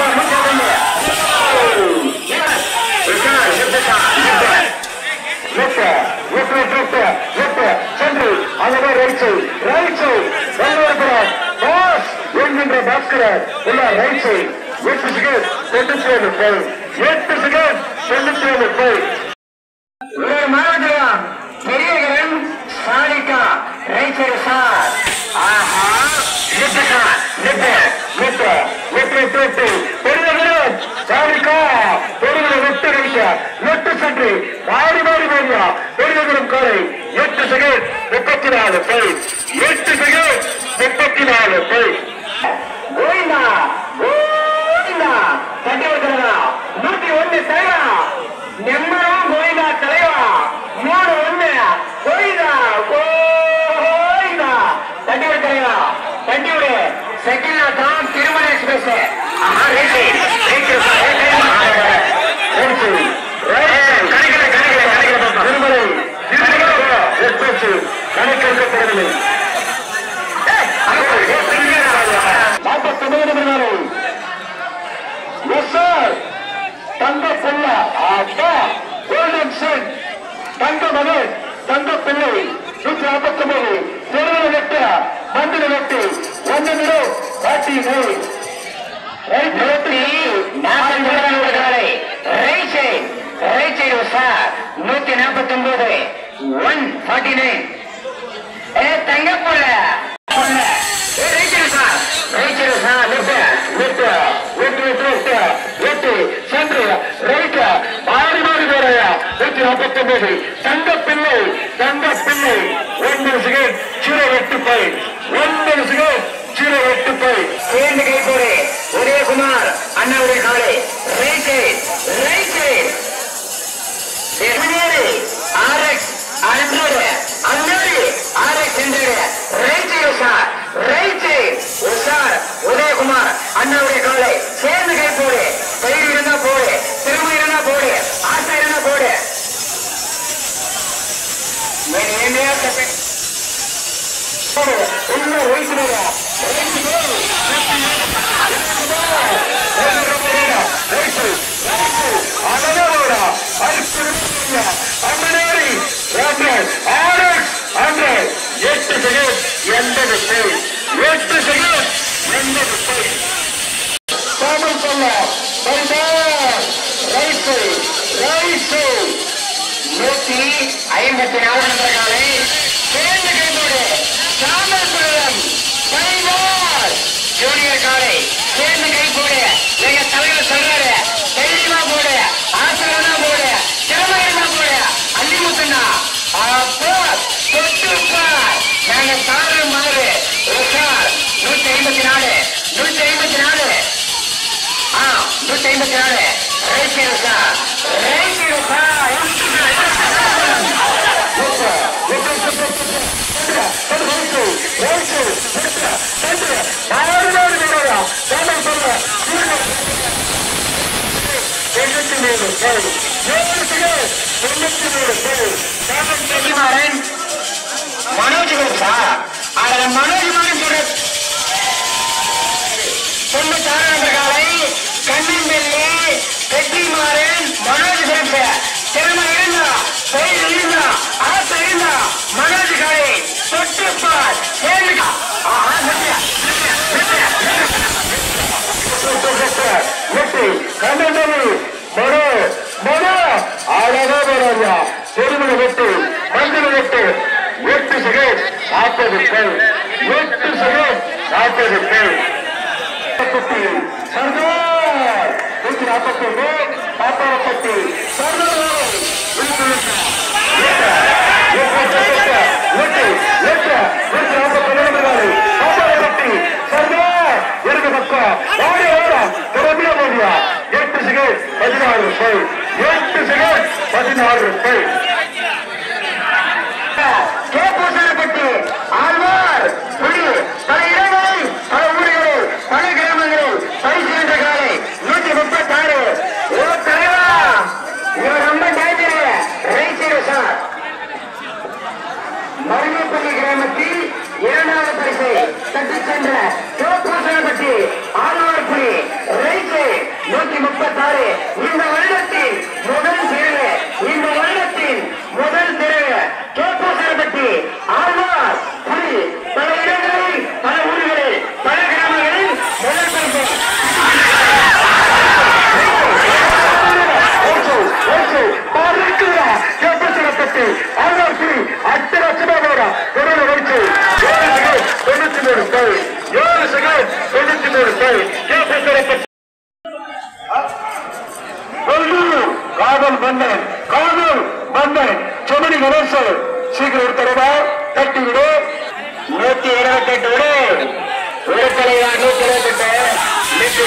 பாஸ்கரன் உள்ள ரைட் சைடு எட்டு செகண்ட் தொண்ணூற்றி ஏழு point. எட்டு செகண்ட் தொண்ணூற்றி ஏழு point. ஒரு மாவட்டம் பெரியகரன் சாரிகா ரைட் சைடு சார் ஆஹா லிப்டா லிப்டா லிப்டா லிப்டா லிப்டா பெரியகரன் சாரிகா பெரியகரன் வெட்டு ரைட் லெஃப்ட் சென்ட்ரி மாறி மாறி மாறியா பெரியகரன் காலை எட்டு செகண்ட் முப்பத்தி நாலு point. எட்டு செகண்ட் முப்பத்தி நாலு point. கோவிந்தா கோவிந்தா தட்டி வைக்கிறதா நூத்தி ஒண்ணு தலைவா நெம்மரும் கோவிந்தா தலைவா மூணு ஒண்ணு கோவிந்தா கோவிந்தா தட்டி வைக்கிறதா தட்டி விடு செகண்ட் தான் திருமண எக்ஸ்பிரஸ் கணக்கெடுக்கப்படவில்லை. தங்க பொல்ல அப்பா கோல்டன் சென் தங்க மகன் தங்க பிள்ளை நூற்றி நாற்பத்தி ஒன்பது திருமண வெட்டு மந்திர வெட்டு ஒன்று நிலம் காட்டி நூத்தி நாற்பத்தி ஒன்பது ஒன் ஃபார்ட்டி நைன் தங்க பொல்ல தங்க பிள்ளை தங்க பிள்ளை ஒன்பது செகண்ட் ஜீரோ எட்டு பாயிண்ட் ஒன்பது செகண்ட் ஜீரோ எட்டு பாயிண்ட் சேர்ந்து கைப்போடு உதயகுமார் அண்ணாவுடைய காலை right side right side RX hundred hundred RX hundred right side sir right side sir Udayakumar அண்ணாவுடைய காலை சேர்ந்து கைப்போடு கைடு இருந்தா போடு திரும்ப இருந்தா போடு ஆசை இருந்தா போடு நூத்தி ஐம்பத்தி நாலு நம்பர் காலை சேர்ந்து கைப்போடு சாமல்புரம் ஜூனியர் காலை சேர்ந்து கைப்போடு எங்க தலைவர் சொல்றாரு தைரியமா போடு ஆசிரியமா போடு திறமையா போடு அள்ளிமுத்துனா அப்போ தொட்டுப்பா நாங்க சாரு மாறு சார் நூத்தி ஐம்பத்தி நாலு நூத்தி ஐம்பத்தி நாலு ஆ நூத்தி ஐம்பத்தி நாலு right sir right Manoj Manoj Maran சொல்ற தொண்ணூத்தாறு நம்பர் காலை கண்ணின் வெள்ளி வெற்றிமாறன் மனோஜ் சேர்ந்த திறமை இருந்தா செயல் இருந்தா ஆசை இருந்தா மனோஜ் காலை தொட்டுப்பார் சேர்ந்துக்கா மனோ மனோ அழகா வராயா திருமண வெட்டு மந்திர வெட்டு எட்டு செகண்ட் நாற்பது எட்டு செகண்ட் நாற்பது பேர் சர்தார் நூற்றி நாற்பத்தி ஒன்று பாப்பாரப்பட்டி சர்தார் இரண்டு பக்கம் ஓடி ஓரம் திறமையா மோதியா எட்டு செகண்ட் பதினாறு ரூபாய் எட்டு செகண்ட் பதினாறு ரூபாய் கேப்பூசரப்பட்டி ஆழ்வார் புலி பல இடங்களில் பல ஊர்களில் பல கிராமங்களில் பரிசு என்ற காலை நூற்றி முப்பத்தி ஆறு ஓ தலைவா இவர் ரொம்ப டேஞ்சர் ரைசர் சார் மருங்கப்பள்ளி கிராமத்தில் இரண்டாவது பரிசை தட்டி சென்ற கேப்பூசரப்பட்டி ஆழ்வார் புலி ரைசு நூற்றி முப்பத்தி ஆறு இந்த வருடத்தின் முதல் திறவு இந்த வருடத்தின் முதல் திறவு கேப்பூசரப்பட்டி ஆழ்வார் புலி பல இடங்களில் பல ஊர்களில் பல கிராமங்களில் முதல் பரிசு கேப்பூசரப்பட்டி ஆழ்வார் புலி அட்டு லட்சமாக தொடர்ந்து வச்சு ஏழு செகண்ட் தொண்ணூத்தி மூணு ரூபாய் ஏழு செகண்ட் தொண்ணூத்தி மூணு ரூபாய் கேப்பூசரப்பட்டி காதல் மன்னன் காதல் மன்னன் செமணி கணேசன் சீக்கிரம் எடுத்துறதா தட்டி விடு நூத்தி இருபத்தி எட்டு விடு ஒரு தலைவா நூத்தி இருபத்தி எட்டு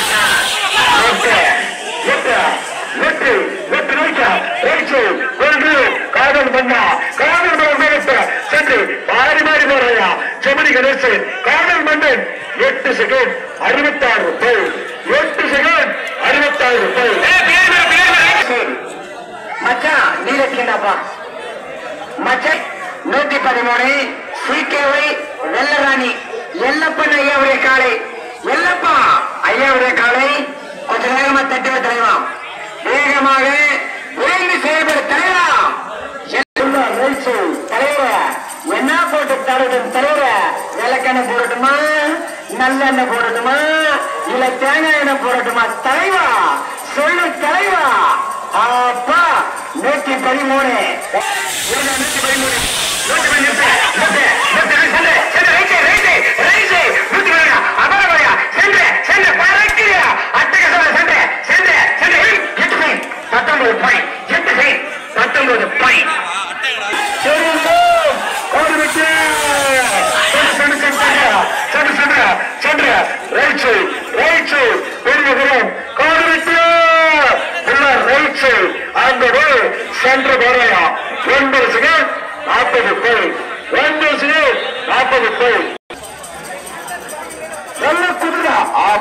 வெற்றி வெற்றி நோக்கா பேச்சு ஒன்று காதல் மன்னா காதல் மன்னன் சென்று மாறி மாறி போறையா செமணி கணேசன் காதல் மன்னன் எட்டு செகண்ட் அறுபத்தி ஆறு ரூபாய் எட்டு செகண்ட் அறுபத்தி ஆறு ரூபாய் மச்சான் நீ வச்சுட்டாப்பா மச்சான் நூத்தி பதிமூணு சிகேவை வெள்ளராணி எல்லப்பன் ஐயாவுடைய காலை எல்லப்பா ஐயாவுடைய காலை கொஞ்சம் வேகமா தட்டுவ தலைவாம் வேகமாக விரைந்து செயல்பட தலைவராம் தலைவர என்ன போட்டு தரட்டும் தலைவர விளக்கெண்ணெய் போடட்டுமா நல்லெண்ணெய் போடட்டுமா இல்ல தேங்காய் எண்ணெய் போடட்டுமா தலைவா சொல்லு தலைவா அப்பா நூத்தி பதிமூணு நூத்தி பதிமூணு பத்தொன்பது பாயிண்ட் எட்டு செகண்ட் பத்தொன்பது பாயிண்ட் சென்று வரையா ஒன்பது செகண்ட் நாற்பது பேர் ஒன்பது செகண்ட் நாற்பது பேர் நல்ல குதிரை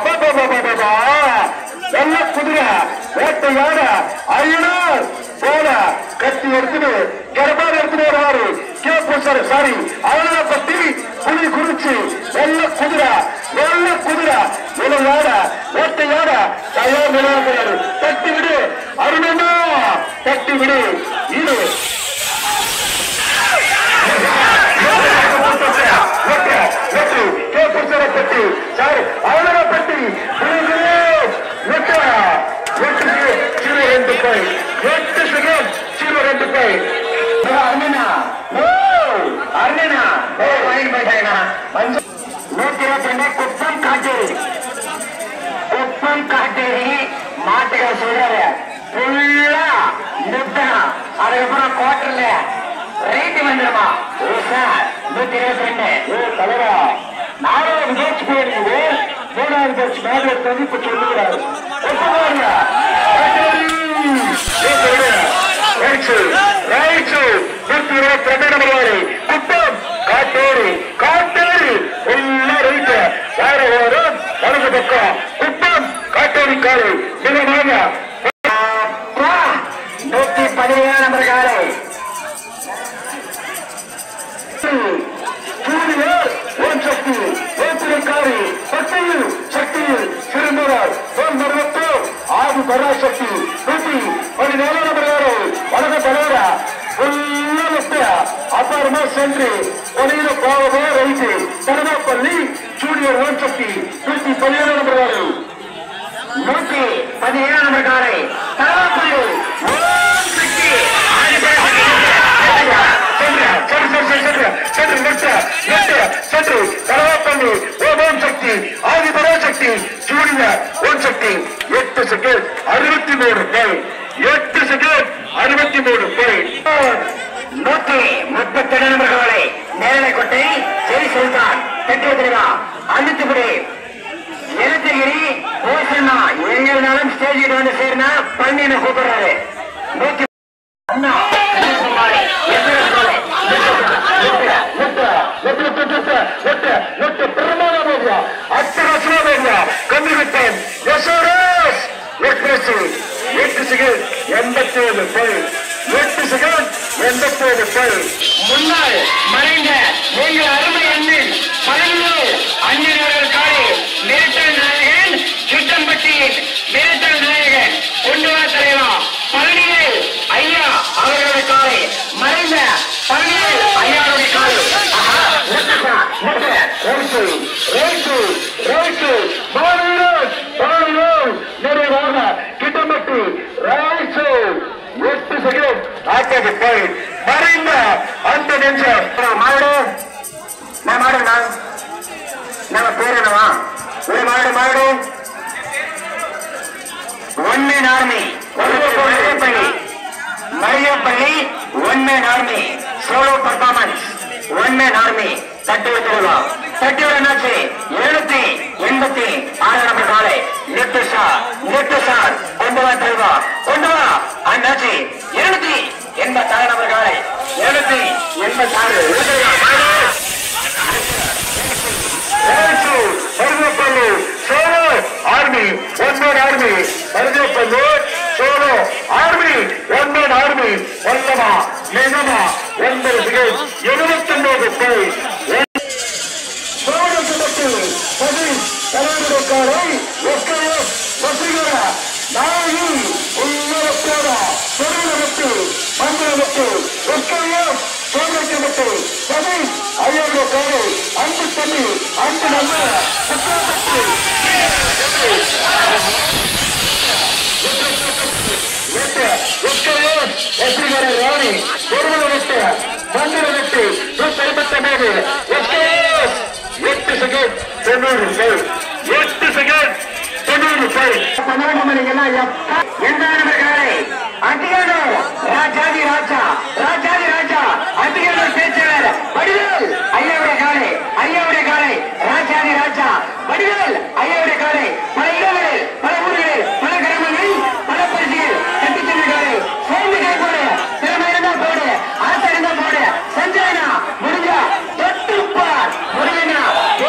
நல்ல குதிரை வேட்டையாட ஐயனார் போல கத்தி எடுத்துட்டு கர்ப்பாடு எடுத்துட்டு வருவாரு கேப்பூசர் சாரி அவனை பத்தி புலி குறிச்சு நல்ல குதிரை நல்ல குதிரை விளையாட வேட்டையாட தயார் நிலையாடுறாரு தட்டி விடு அருணமா தட்டி விடு இது கேப்பூசரப்பட்டி சாரி அவனப்பட்டி ஜீரோ ரெண்டு பை எட்டு செகண்ட் ஜீரோ ரெண்டு பை அருணா ஓ அருணா ஓ வாங்கி போயிட்டாங்க நூத்தி இருபத்தி ரெண்டு குப்பம் காட்டேரி குப்பம் காட்டேரி மாட்டுக்கார சொல்றாரு ஃபுல்லா நிறுத்தனா அதுக்கப்புறம் குவார்டர்ல ரேட்டு வந்துடுமா சார் நூத்தி இருபத்தி ரெண்டு ஏ தலைவா நாலாவது பேச்சு போயிருக்குது மூணாவது பேச்சு மேல எடுத்து இப்ப சொல்லுகிறாரு குப்பம் காட்டேரி காட்டேரி ரைட்டு வேற வரும் வலது பக்கம் குப்பம் காட்டேரி காலை மிகமாக நூத்தி பதினேழு நம்பர் காலை ஓம் சக்தி ஓத்திரைக்காரி சக்தியில் சக்தியில் சிறுமுறார் மருவத்தூர் ஆதி பராசக்தி நூத்தி பதினேழு நபர்களே வலது தலைவரா அப்புறமா சென்று ஒளியில போகவே ரைட்டு தருமாப்பள்ளி ஜூனியர் ஓம் சக்தி நூத்தி பதினேழு நபர்களே நூத்தி பதினேழு நம்பர் காலை தருமாப்பள்ளி ஓம் சக்தி சென்று சென்று சென்று சென்று சென்று சென்று தருமாப்பள்ளி ஓம் சக்தி மூணு பாயிண்ட். நூற்றி முப்பத்தி ஏழு நபர்களை நேரலைக்கோட்டை செரி சுல்தான் பெற்று தெரிவா அழுத்துப்படி எழுத்துகிரி ஓசன்னா எங்க இருந்தாலும் ஸ்டேஜில் வந்து சேர்னா பள்ளின்னு கூப்பிடுறாரு. நூத்தி அண்ணா எண்பத்தி ஏழு பேர் எட்டு செகண்ட் எண்பத்தி ஏழு பேர். முன்னாள் மறைந்த எங்கள் அருமை அண்ணன் பழனியூர் அண்ணன் காலை மிரட்டல் நாயகன் சிட்டம்பட்டியின் மிரட்டல் நாயகன் கொண்டுவா தலைவா பழனியில் ஐயா அவர்களுடைய காலை மறைந்த பழனியில் ஐயாவுடைய காலை நிறைவாக கிட்டம்பட்டி ராய்ச்சூர் எட்டு செகண்ட் ஆட்டது போய் மறைந்த அந்த நிமிஷம் மாடு நான் மாடுண்ணா நம்ம பேர் என்னவா ஒரு மாடு மாடு ஒன்னு ஆர்மி மையப்பள்ளி மையப்பள்ளி ஒன்னு ஆர்மி சோலோ பர்ஃபார்மன்ஸ் ஒன்னு ஆர்மி தட்டி விட்டுருவா தட்டி என்னாச்சு எழுநூத்தி எண்பத்தி ஆறு நம்பர் காலை நெட்டு சார் நெட்டு சார் கொண்டு வா தலைவா கொண்டு வா அண்ணாச்சி எழுநூத்தி எண்பத்தி ஆறு நம்பர் காலை எழுநூத்தி எண்பத்தி ஆறு சோலோ ஆர்மி ஒன்பது ஆர்மி மருதப்பள்ளி சோலோ ஆர்மி ஒன்பது ஆர்மி ஒன்பதா நிகமா ஒன்பது செகண்ட் எழுபத்தி ஒன்பது போய் தலைவருக்காரை வசீகர நாயகி உள்ளவத்தோட தொழிலமைப்பு மந்திரமைப்பு ஒக்கையம் சோழமைப்பு சதீஷ் ஐயாவுடைய காரை அன்பு தண்ணி அன்பு நம்ம வசீகர ராணி தொழிலமைப்பு மந்திரமைப்பு நூற்றி ஐம்பத்தி ஒன்பது எட்டு செகண்ட் தொண்ணூறு பேர் எட்டு செகண்ட் தொண்ணூறு பேர் பன்னெண்டு மணிக்கெல்லாம் எந்த நபர்களை அதிகார ராஜாதி ராஜா ராஜாதி ராஜா அதிகார பேச்சாளர் வடிவேல் ஐயாவுடைய காலை ஐயாவுடைய காலை ராஜாதி ராஜா வடிவேல் ஐயாவுடைய காலை பல இடங்களில் பல ஊர்களில் பல கிராமங்களில் பல பரிசுகள் கட்டி சென்ற காலை சேர்ந்து கை போடு திறமை இருந்தா போடு ஆசை இருந்தா போடு சஞ்சயனா முடிஞ்சா தொட்டுப்பார் முடிஞ்சா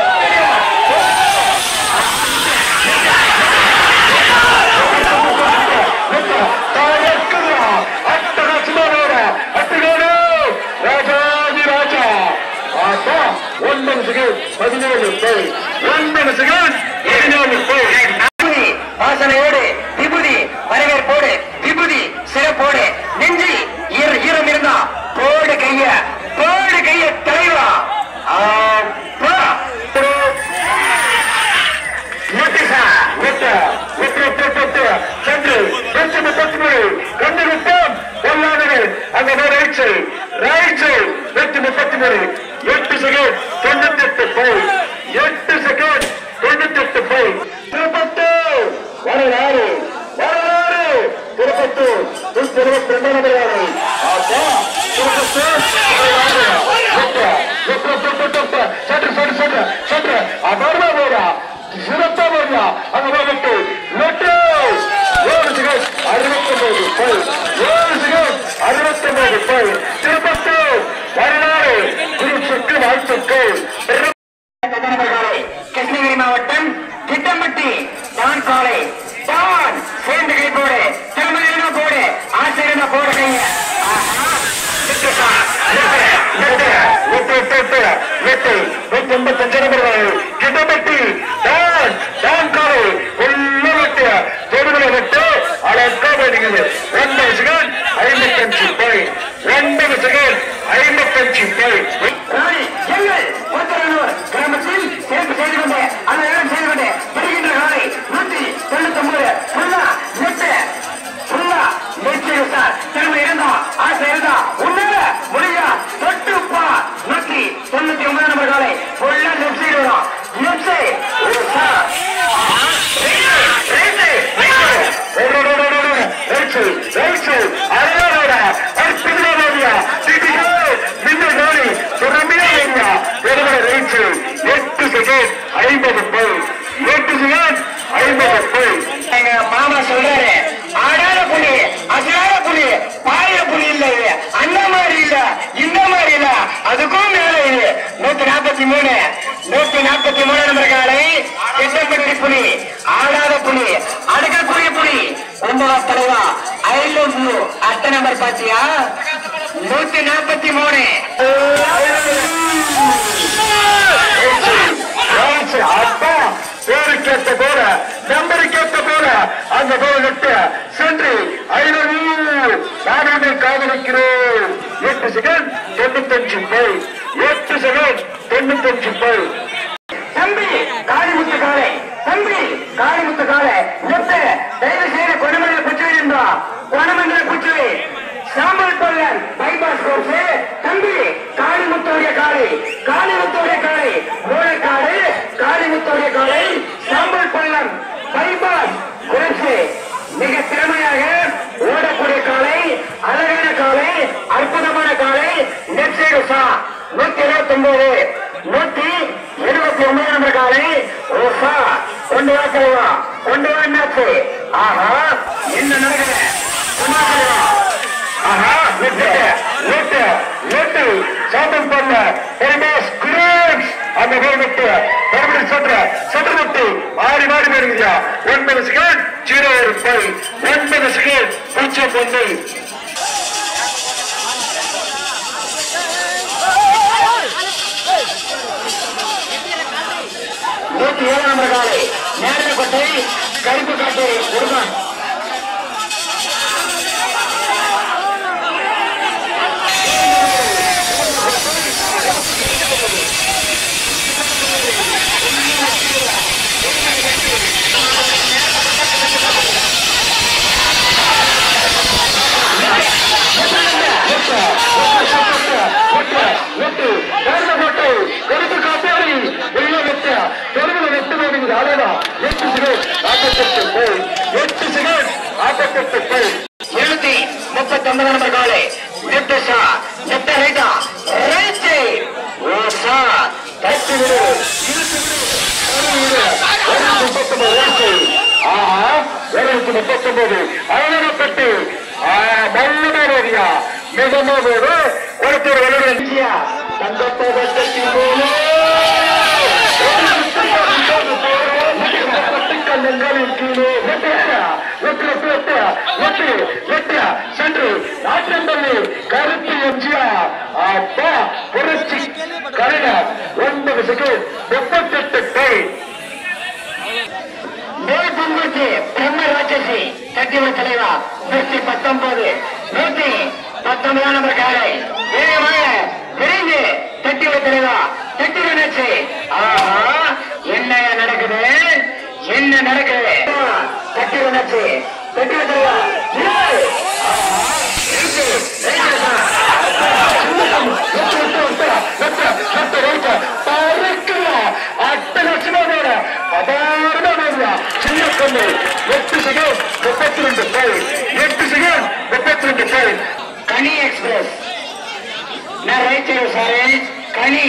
ஒன்பது செகண்ட் பதினேழு பேர் ஒன்பது செகண்ட் பதினேழு பேர் வாசனையோடு விபூதி வரவேற்போடு விபூதி சிறப்போடு நெஞ்சி ஈரம் இருந்தா போடு கைய போடு கைய தலைவா சென்று கண்டு விட்டோம் அந்த ரைட் ரைட் நூற்றி முப்பத்தி மூணு எட்டு செகண்ட் தொண்ணூத்தி எட்டு போய் எட்டு செகண்ட் தொண்ணூத்தி எட்டு போய் திருப்பத்தூர் வரலாறு வரலாறு திருப்பத்தூர் நூற்றி இருபத்தி ரெண்டாம் சற்று சற்று சற்று சற்று அபர்வா போடா சிறப்பா போடா அங்க போட்டு நெட்டு ஏழு செகண்ட் அறுபத்தி ஒன்பது போய் ஏழு செகண்ட் அறுபத்தி ஒன்பது போய் திருப்பத்தூர் வரலாறு குருசுக்கு வாழ்த்துக்கள். கிருஷ்ணகிரி மாவட்டம் திட்டம்பட்டி தான் காலை தான் சேர்ந்து கை போடு திறமையான போடு ஆசிரியர் போடு கைய நூத்தி எண்பத்தி அஞ்சு நபர்கள் கிட்டம்பட்டி தான் தான் காலை உள்ள விட்டு தொடுகளை விட்டு அழகா போடுகிறது. ஒன்பது செகண்ட் ஐம்பத்தி அஞ்சு போய் ஒன்பது செகண்ட் ஐம்பத்தஞ்சு போய் எங்கள் ஒத்தரனூர் கிராமத்தில் சிறப்பு செய்து கொண்டு அந்த இடம் செய்து கொண்டு வருகின்ற காலை நூற்றி தொண்ணூத்தி ஒன்பது ஃபுல்லா நெட்டு ஃபுல்லா நெட்டு சார் திறமை இருந்தா ஆசை இருந்தா உன்னால முடியா தொட்டுப்பா நூற்றி தொண்ணூத்தி ஒன்பது நம்பர் காலை ஃபுல்லா லெப்ட் சைடு வரும் left side right side right side சமூக தலைவா ஐ லவ் யூ அட்ட நம்பர் பாத்தியா நூத்தி நாற்பத்தி மூணு அப்பா பேரு கேட்ட போல நம்பரு கேட்ட போல அந்த போல சென்று ஐநூறு நானே காதலிக்கிறோம். எட்டு செகண்ட் தொண்ணூத்தஞ்சு போய் எட்டு செகண்ட் தொண்ணூத்தஞ்சு போய் தம்பி காளிமுத்து காலை தம்பி காளிமுத்து காலை தயவு செய்து கொடமண்டல குச்சுவை இருந்தா கொடமண்டல குச்சுவை சாம்பல் பல்லன் பைபாஸ் கோர்ஸ் தம்பி காளிமுத்தோடைய காலை காளிமுத்தோடைய காலை மூளைக்காடு காளிமுத்தோடைய காலை சாம்பல் பல்லன் பைபாஸ் கோர்ஸ் மிக திறமையாக ஓடக்கூடிய காலை அழகான காலை அற்புதமான காலை நெட் சைடு சா நூத்தி இருபத்தி ஒன்பது நூத்தி இருபத்தி ஒன்பது நம்பர் காலை ஓசா கொண்டு வா தலைவா கொண்டு வா என்னாச்சு ஆஹா என்ன நடக்குது ஆஹா நெட்டு நெட்டு நெட்டு சாதம் பண்ண பைபாஸ் கிரேப்ஸ் அந்த நெட்டு மறுபடியும் சற்ற சற்று நெட்டு மாறி மாறி வருகிறா ஒன்பது செகண்ட் ஜீரோ ஒரு பை ஒன்பது செகண்ட் பூஜ்ஜியம் ஒன்று நூத்தி ஏழு நம்பர் காலை நேரக்கோட்டை கருப்பு காட்டை முருகன் இருநூத்தி முப்பத்தி ஒன்பது நம்பர் காலை நெட்டா நெட்ட ரைட்டா ரைட்டு ஓசா தட்டு விடு இருநூத்தி முப்பத்தி ஒன்பது ஐநூறு மல்லமேரியா மிகமோடு ஒருத்தர் வளர்ச்சியா தங்கத்தை சென்று நாட்டம்பள்ளி கருத்து எம்ஜியா அப்பா புரட்சி கலைஞர் ஒன்பது செகண்ட் முப்பத்தி எட்டு பை மேற்கொண்டு பிரம்ம ராட்சசி கட்டிவ தலைவா நூத்தி பத்தொன்பது நூத்தி பத்தொன்பதாம் நம்பர் காலை வேகமாக விரைந்து தட்டிவ தலைவா தட்டி நினைச்சு ஆஹா என்ன நடக்குது என்ன நடக்குது தட்டி நினைச்சு தட்டி தலைவா அட்ட லட்சமோட அபாரமான சின்ன கண்ணு எட்டு செகண்ட் முப்பத்தி ரெண்டு பை எட்டு செகண்ட் முப்பத்தி ரெண்டு பை கனி எக்ஸ்பிரஸ் நான் right side sir Kani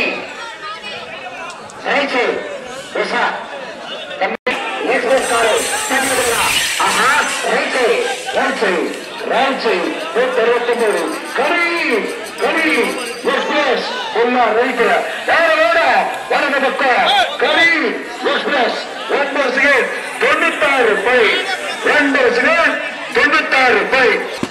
right side Usha express காரு ஆஹா right side right side right side நூத்தி அறுபத்தி ஒன்பது கனி கனி எக்ஸ்பிரஸ் உள்ள ரைட் யாரோட வலது பக்கம் கனி எக்ஸ்பிரஸ் ஒன்பது செகண்ட் தொண்ணூத்தாறு பை ஒன்பது செகண்ட் தொண்ணூத்தாறு பை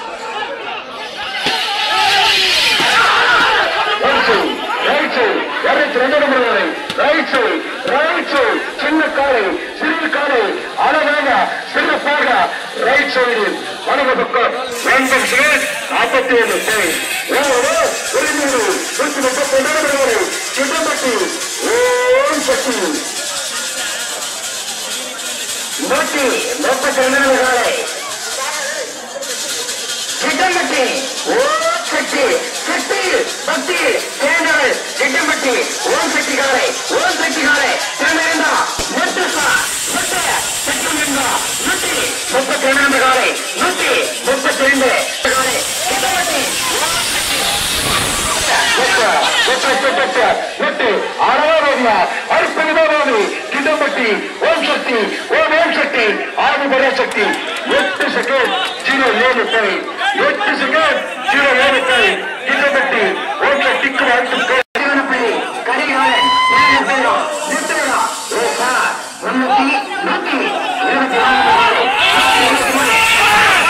ரெண்டு நம்பர் காலை ரைட் சைடு ரைட் சைடு சின்ன காலை சிறிய காலை அழகாக சிறப்பாக ரைட் சைடு வலது பக்கம் ஒன்பது செகண்ட் நாற்பத்தி ஏழு பை ஒரு நூறு நூற்றி முப்பத்தி ஒன்று நம்பர் காலை சின்னப்பட்டி ஓம் சக்தி நூற்றி முப்பத்தி ரெண்டு நம்பர் காலை சின்னப்பட்டி ஓம் சக்தி சக்தி பக்தி தேர்ந்தவள் சிட்டம்பட்டி ஓம் சக்தி காலை ஓம் சக்தி காலை திறமையா நூற்றி நூற்றி முப்பத்தி ரெண்டு நம்பர் காலை நூற்றி முப்பத்தி ரெண்டு காலை சிட்டம்பட்டி அற்புதமானது சிதம்பட்டி ஓம் சக்தி ஓம் ஓம் சக்தி ஆறு பர சக்தி எட்டு செகண்ட் ஜீரோ ஏழு பை எட்டு செகண்ட் ஜீரோ ஏழு பை சிதம்பட்டி ஓம் சக்திக்கு வாழ்த்துக்கள் கரிகாலன் நூத்தி நூத்தி இருபத்தி நான்கு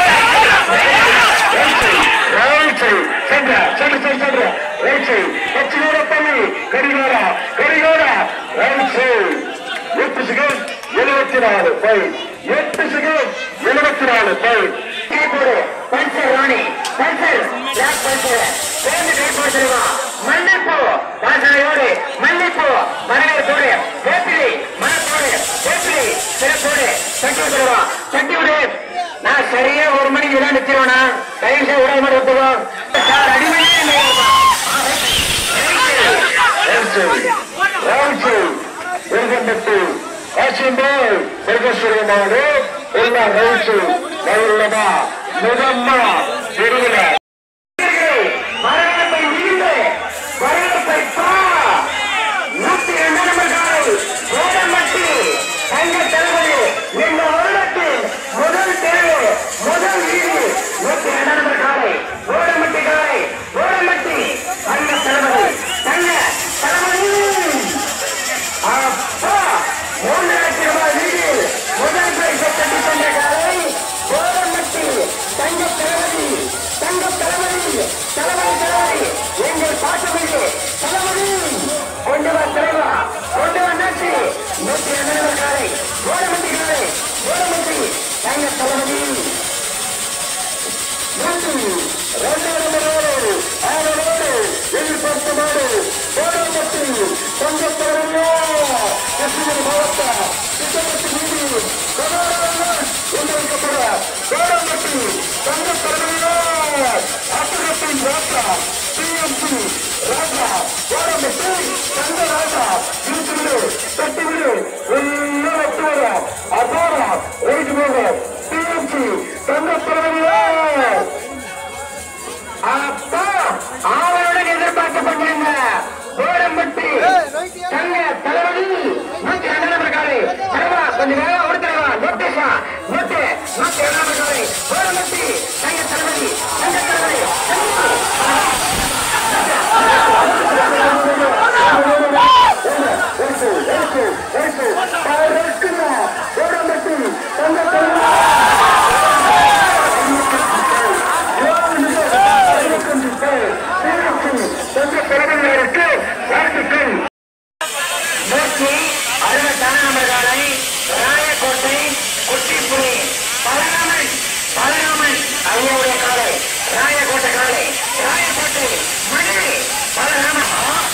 சென்று சென்று ரைட் பச்சினோட பள்ளி கரிகாரா கரிகாரா ரைட் எட்டு செகண்ட் எழுபத்தி நாலு பை எட்டு செகண்ட் எழுபத்தி நாலு by pulsar Rani pulsar black pulsar சேர்ந்து கை போடுவா மல்லிப்பூ வாசனையோடு மல்லிப்பூ மரவேற்போடு வேப்பிலை மரத்தோடு வேப்பிலை சிறப்போடு தட்டி விடுவா தட்டி விடு. நான் சரியா ஒரு மணிக்கு தான் நிறுத்திடுவேனா தயவு செய்து உடல் மாதிரி ஒத்துவோம் சார் அடிமையே பெருகேஸ்வரமாடு எல்லா ரவுச்சு நவுள்ளமா முதம்மா தெருவில வரவேற்பை விழுந்து வரவேற்பை பா நூத்தி இரண்டு நம்பர்கள் கோடம்பட்டி தங்க தலைவர் இந்த வருடத்தில் முதல் தேர்வு முதல் வீடு நூத்தி இரண்டு நம்பர் காலை கோடம்பட்டி காலை கோடம்பட்டி தங்க தலைவர் தங்க தலைவர் அப்பா மூன்று லட்சம் ரூபாய் வீடு முதல் பரிசை கட்டி தந்த காலை கோடம்பட்டி தங்க தலைவரி தங்க தலைவரி தலைவரி தலைவரி எங்கள் பாசமிகு தலைவரி கொண்டு வா தலைவா கொண்டு வந்தாச்சு நூற்றி இரண்டு காலை கோடம்பட்டி காலை கோடம்பட்டி தங்க தலைவரி நூற்றி இரண்டாவது ஆனோடு எதிர்பார்த்த மாடு கோடம்பட்டி தங்க தலைவரியா கிருஷ்ணகிரி மாவட்ட திட்டப்பட்டு நீதி கொண்டிருக்கப்பட கோடம்பட்டி தங்க தலைவரியா அப்புறத்தின் ராஜா டிஎம்சி ராஜா கோடம்பட்டி தங்க ராஜா வீட்டுவிடு தட்டிவிடு எல்லாம் வெட்டு வர அபாரா ரைட்டு போக டிஎம்சி தங்க தலைவரியா அப்பா ஆவலுடன் எதிர்பார்க்கப்பட்டாங்க கோடம்பட்டி தங்க தலைவரி நூத்தி இரண்டாம் காலை தலைவா கொஞ்சம் வேகம் ஒருத்தரவா நோட்டேஷா நோட்டு நூத்தி இரண்டாம் காலை கோடம்பட்டி தங்க தலைவரி தங்க தலைவரி கோடம்பட்டி தங்க தலைவரி நூற்றி அறுபத்தாறு நம்பர் காலை ராயக்கோட்டை குட்டிப்புலி பலராமன் பலராமன் ஐயாவுடைய காலை ராயக்கோட்டை காலை ராயக்கோட்டை மணி பலராமன்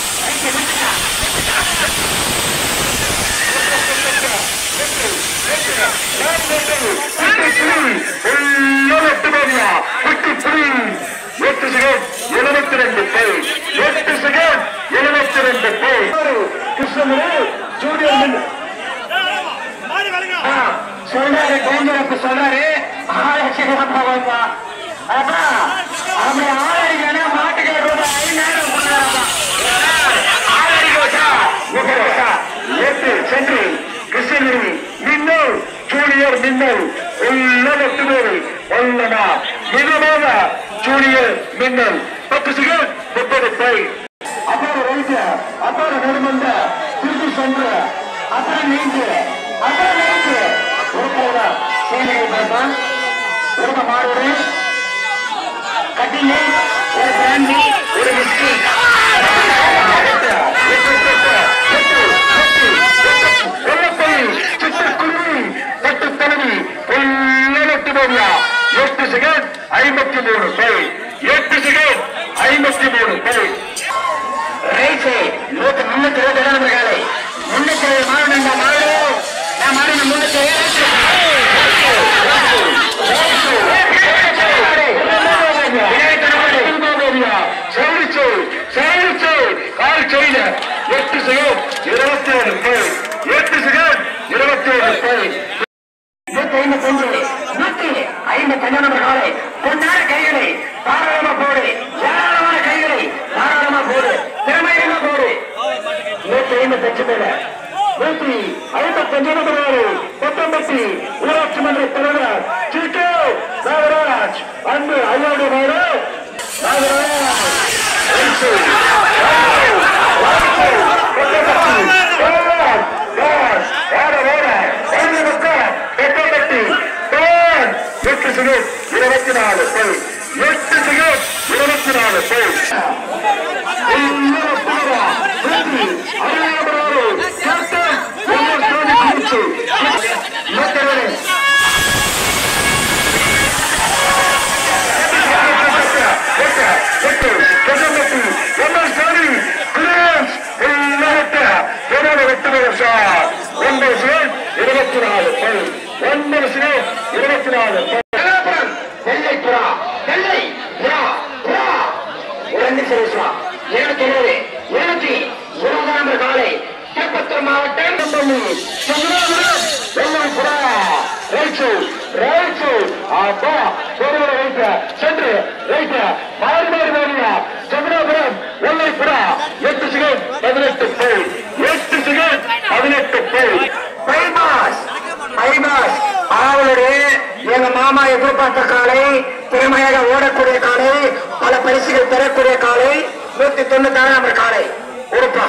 எட்டு செகண்ட் எழுபத்தி ரெண்டு பை எட்டு செகண்ட் எழுபத்தி ரெண்டு பை கிருஷ்ணகிரி ஜூனியர் சொல்றாரு கோந்தரப்பு சொல்றாரு ஆலட்சியம் போவாப்பா அப்பா அப்படி ஆளடிக்கா மாட்டுக்கு ரூபாய் நேரம் பண்ணாரப்பா ஆளடிக்க வச்சா எட்டு சென்று கிருஷ்ணகிரி மின்னல் ஜூனியர் மின்னல் உள்ள எட்டு பேர் உள்ளனா மிதமாக ஜூனியர் மின்னல் பத்து செகண்ட் முப்பது பை அப்புறம் ரைட்டு அப்புறம் நெடுமந்த திருப்பி சென்று அப்புறம் நீங்க அப்புறம் நீங்க ஒரு சேனையை பார்ப்பான் ஒரு மாடு கட்டிங்க ஒரு பிராண்டி ஒரு மிஸ்டி எட்டு செகண்ட் ஐம்பத்தி மூணு பை எட்டு செகண்ட் ஐம்பத்தி மூணு பை ரைட் சைட் நூத்தி முன்னூத்தி இருபத்தி ஏழாம் காலை முன்னூத்தி மாடு மாடு நான் மாடு முன்னூத்தி எட்டு செகண்ட் இருபத்தி ஏழு பை எட்டு செகண்ட் இருபத்தி ஏழு பை நூத்தி ஐம்பத்தி அஞ்சு நூத்தி ஐம்பத்தி அஞ்சாம் காலை பொன்னார கைகளை தாராளமா போடு ஏராளமான கைகளை தாராளமா போடு திறமையான போடு நூத்தி ஐம்பத்தி அஞ்சு மேல நூத்தி ஐம்பத்தி அஞ்சாம் காலை பத்தொன்பத்தி ஊராட்சி மன்ற தலைவர் சிக்கோ நாகராஜ் அன்பு ஐயாவுடைய மாடு இருபத்தி நாலு இருபத்தி நாலு ஒன்பது இருபத்தி நாலு வெள்ளைப்புறா வெள்ளை புறா புறா இரண்டு சிறுசா இருநூத்தி இருபது இருநூத்தி இருபதாம் காலை திருப்பத்தூர் மாவட்டம் வெள்ளை புறா ரைச்சு ரைச்சு அப்பா ஒருவரை வைத்த சென்று வைத்த மாறி மாறி மாறியா சந்திராபுரம் வெள்ளை புறா எட்டு சிகன் பதினெட்டு போய் எட்டு சிகன் பதினெட்டு போய் பைபாஸ் பைபாஸ் அவளுடைய எங்க மாமா எதிர்பார்த்த காலை திறமையாக ஓடக்கூடிய காலை பல பரிசுகள் பெறக்கூடிய காலை நூத்தி தொண்ணூத்தி ஆறு நம்பர் காலை உறுப்பா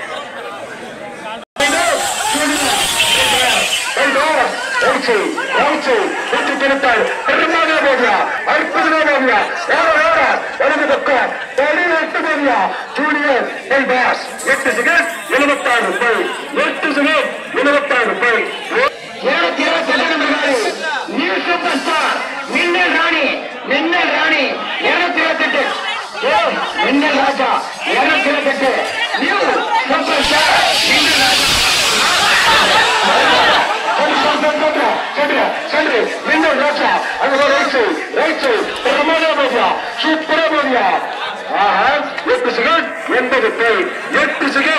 எட்டு சிகன் எழுபத்தாறு ரூபாய் எட்டு சிகன் எழுபத்தாறு ரூபாய் இருநூத்தி இருபத்தி எட்டு நியூ சூப்பர் ஸ்டார் மின்னல் ராணி மின்னல் ராணி இருநூத்தி இருபத்தி எட்டு மின்னல் ராஜா இருநூத்தி இருபத்தி எட்டு நியூ சூப்பர் ஸ்டார் மின்னல் ராஜா மின்னல் ராஜா அங்க ரைச்சு ரைச்சு சூப்பரா போதியா எட்டு செகண்ட் எண்பது பேர் எட்டு செகண்ட்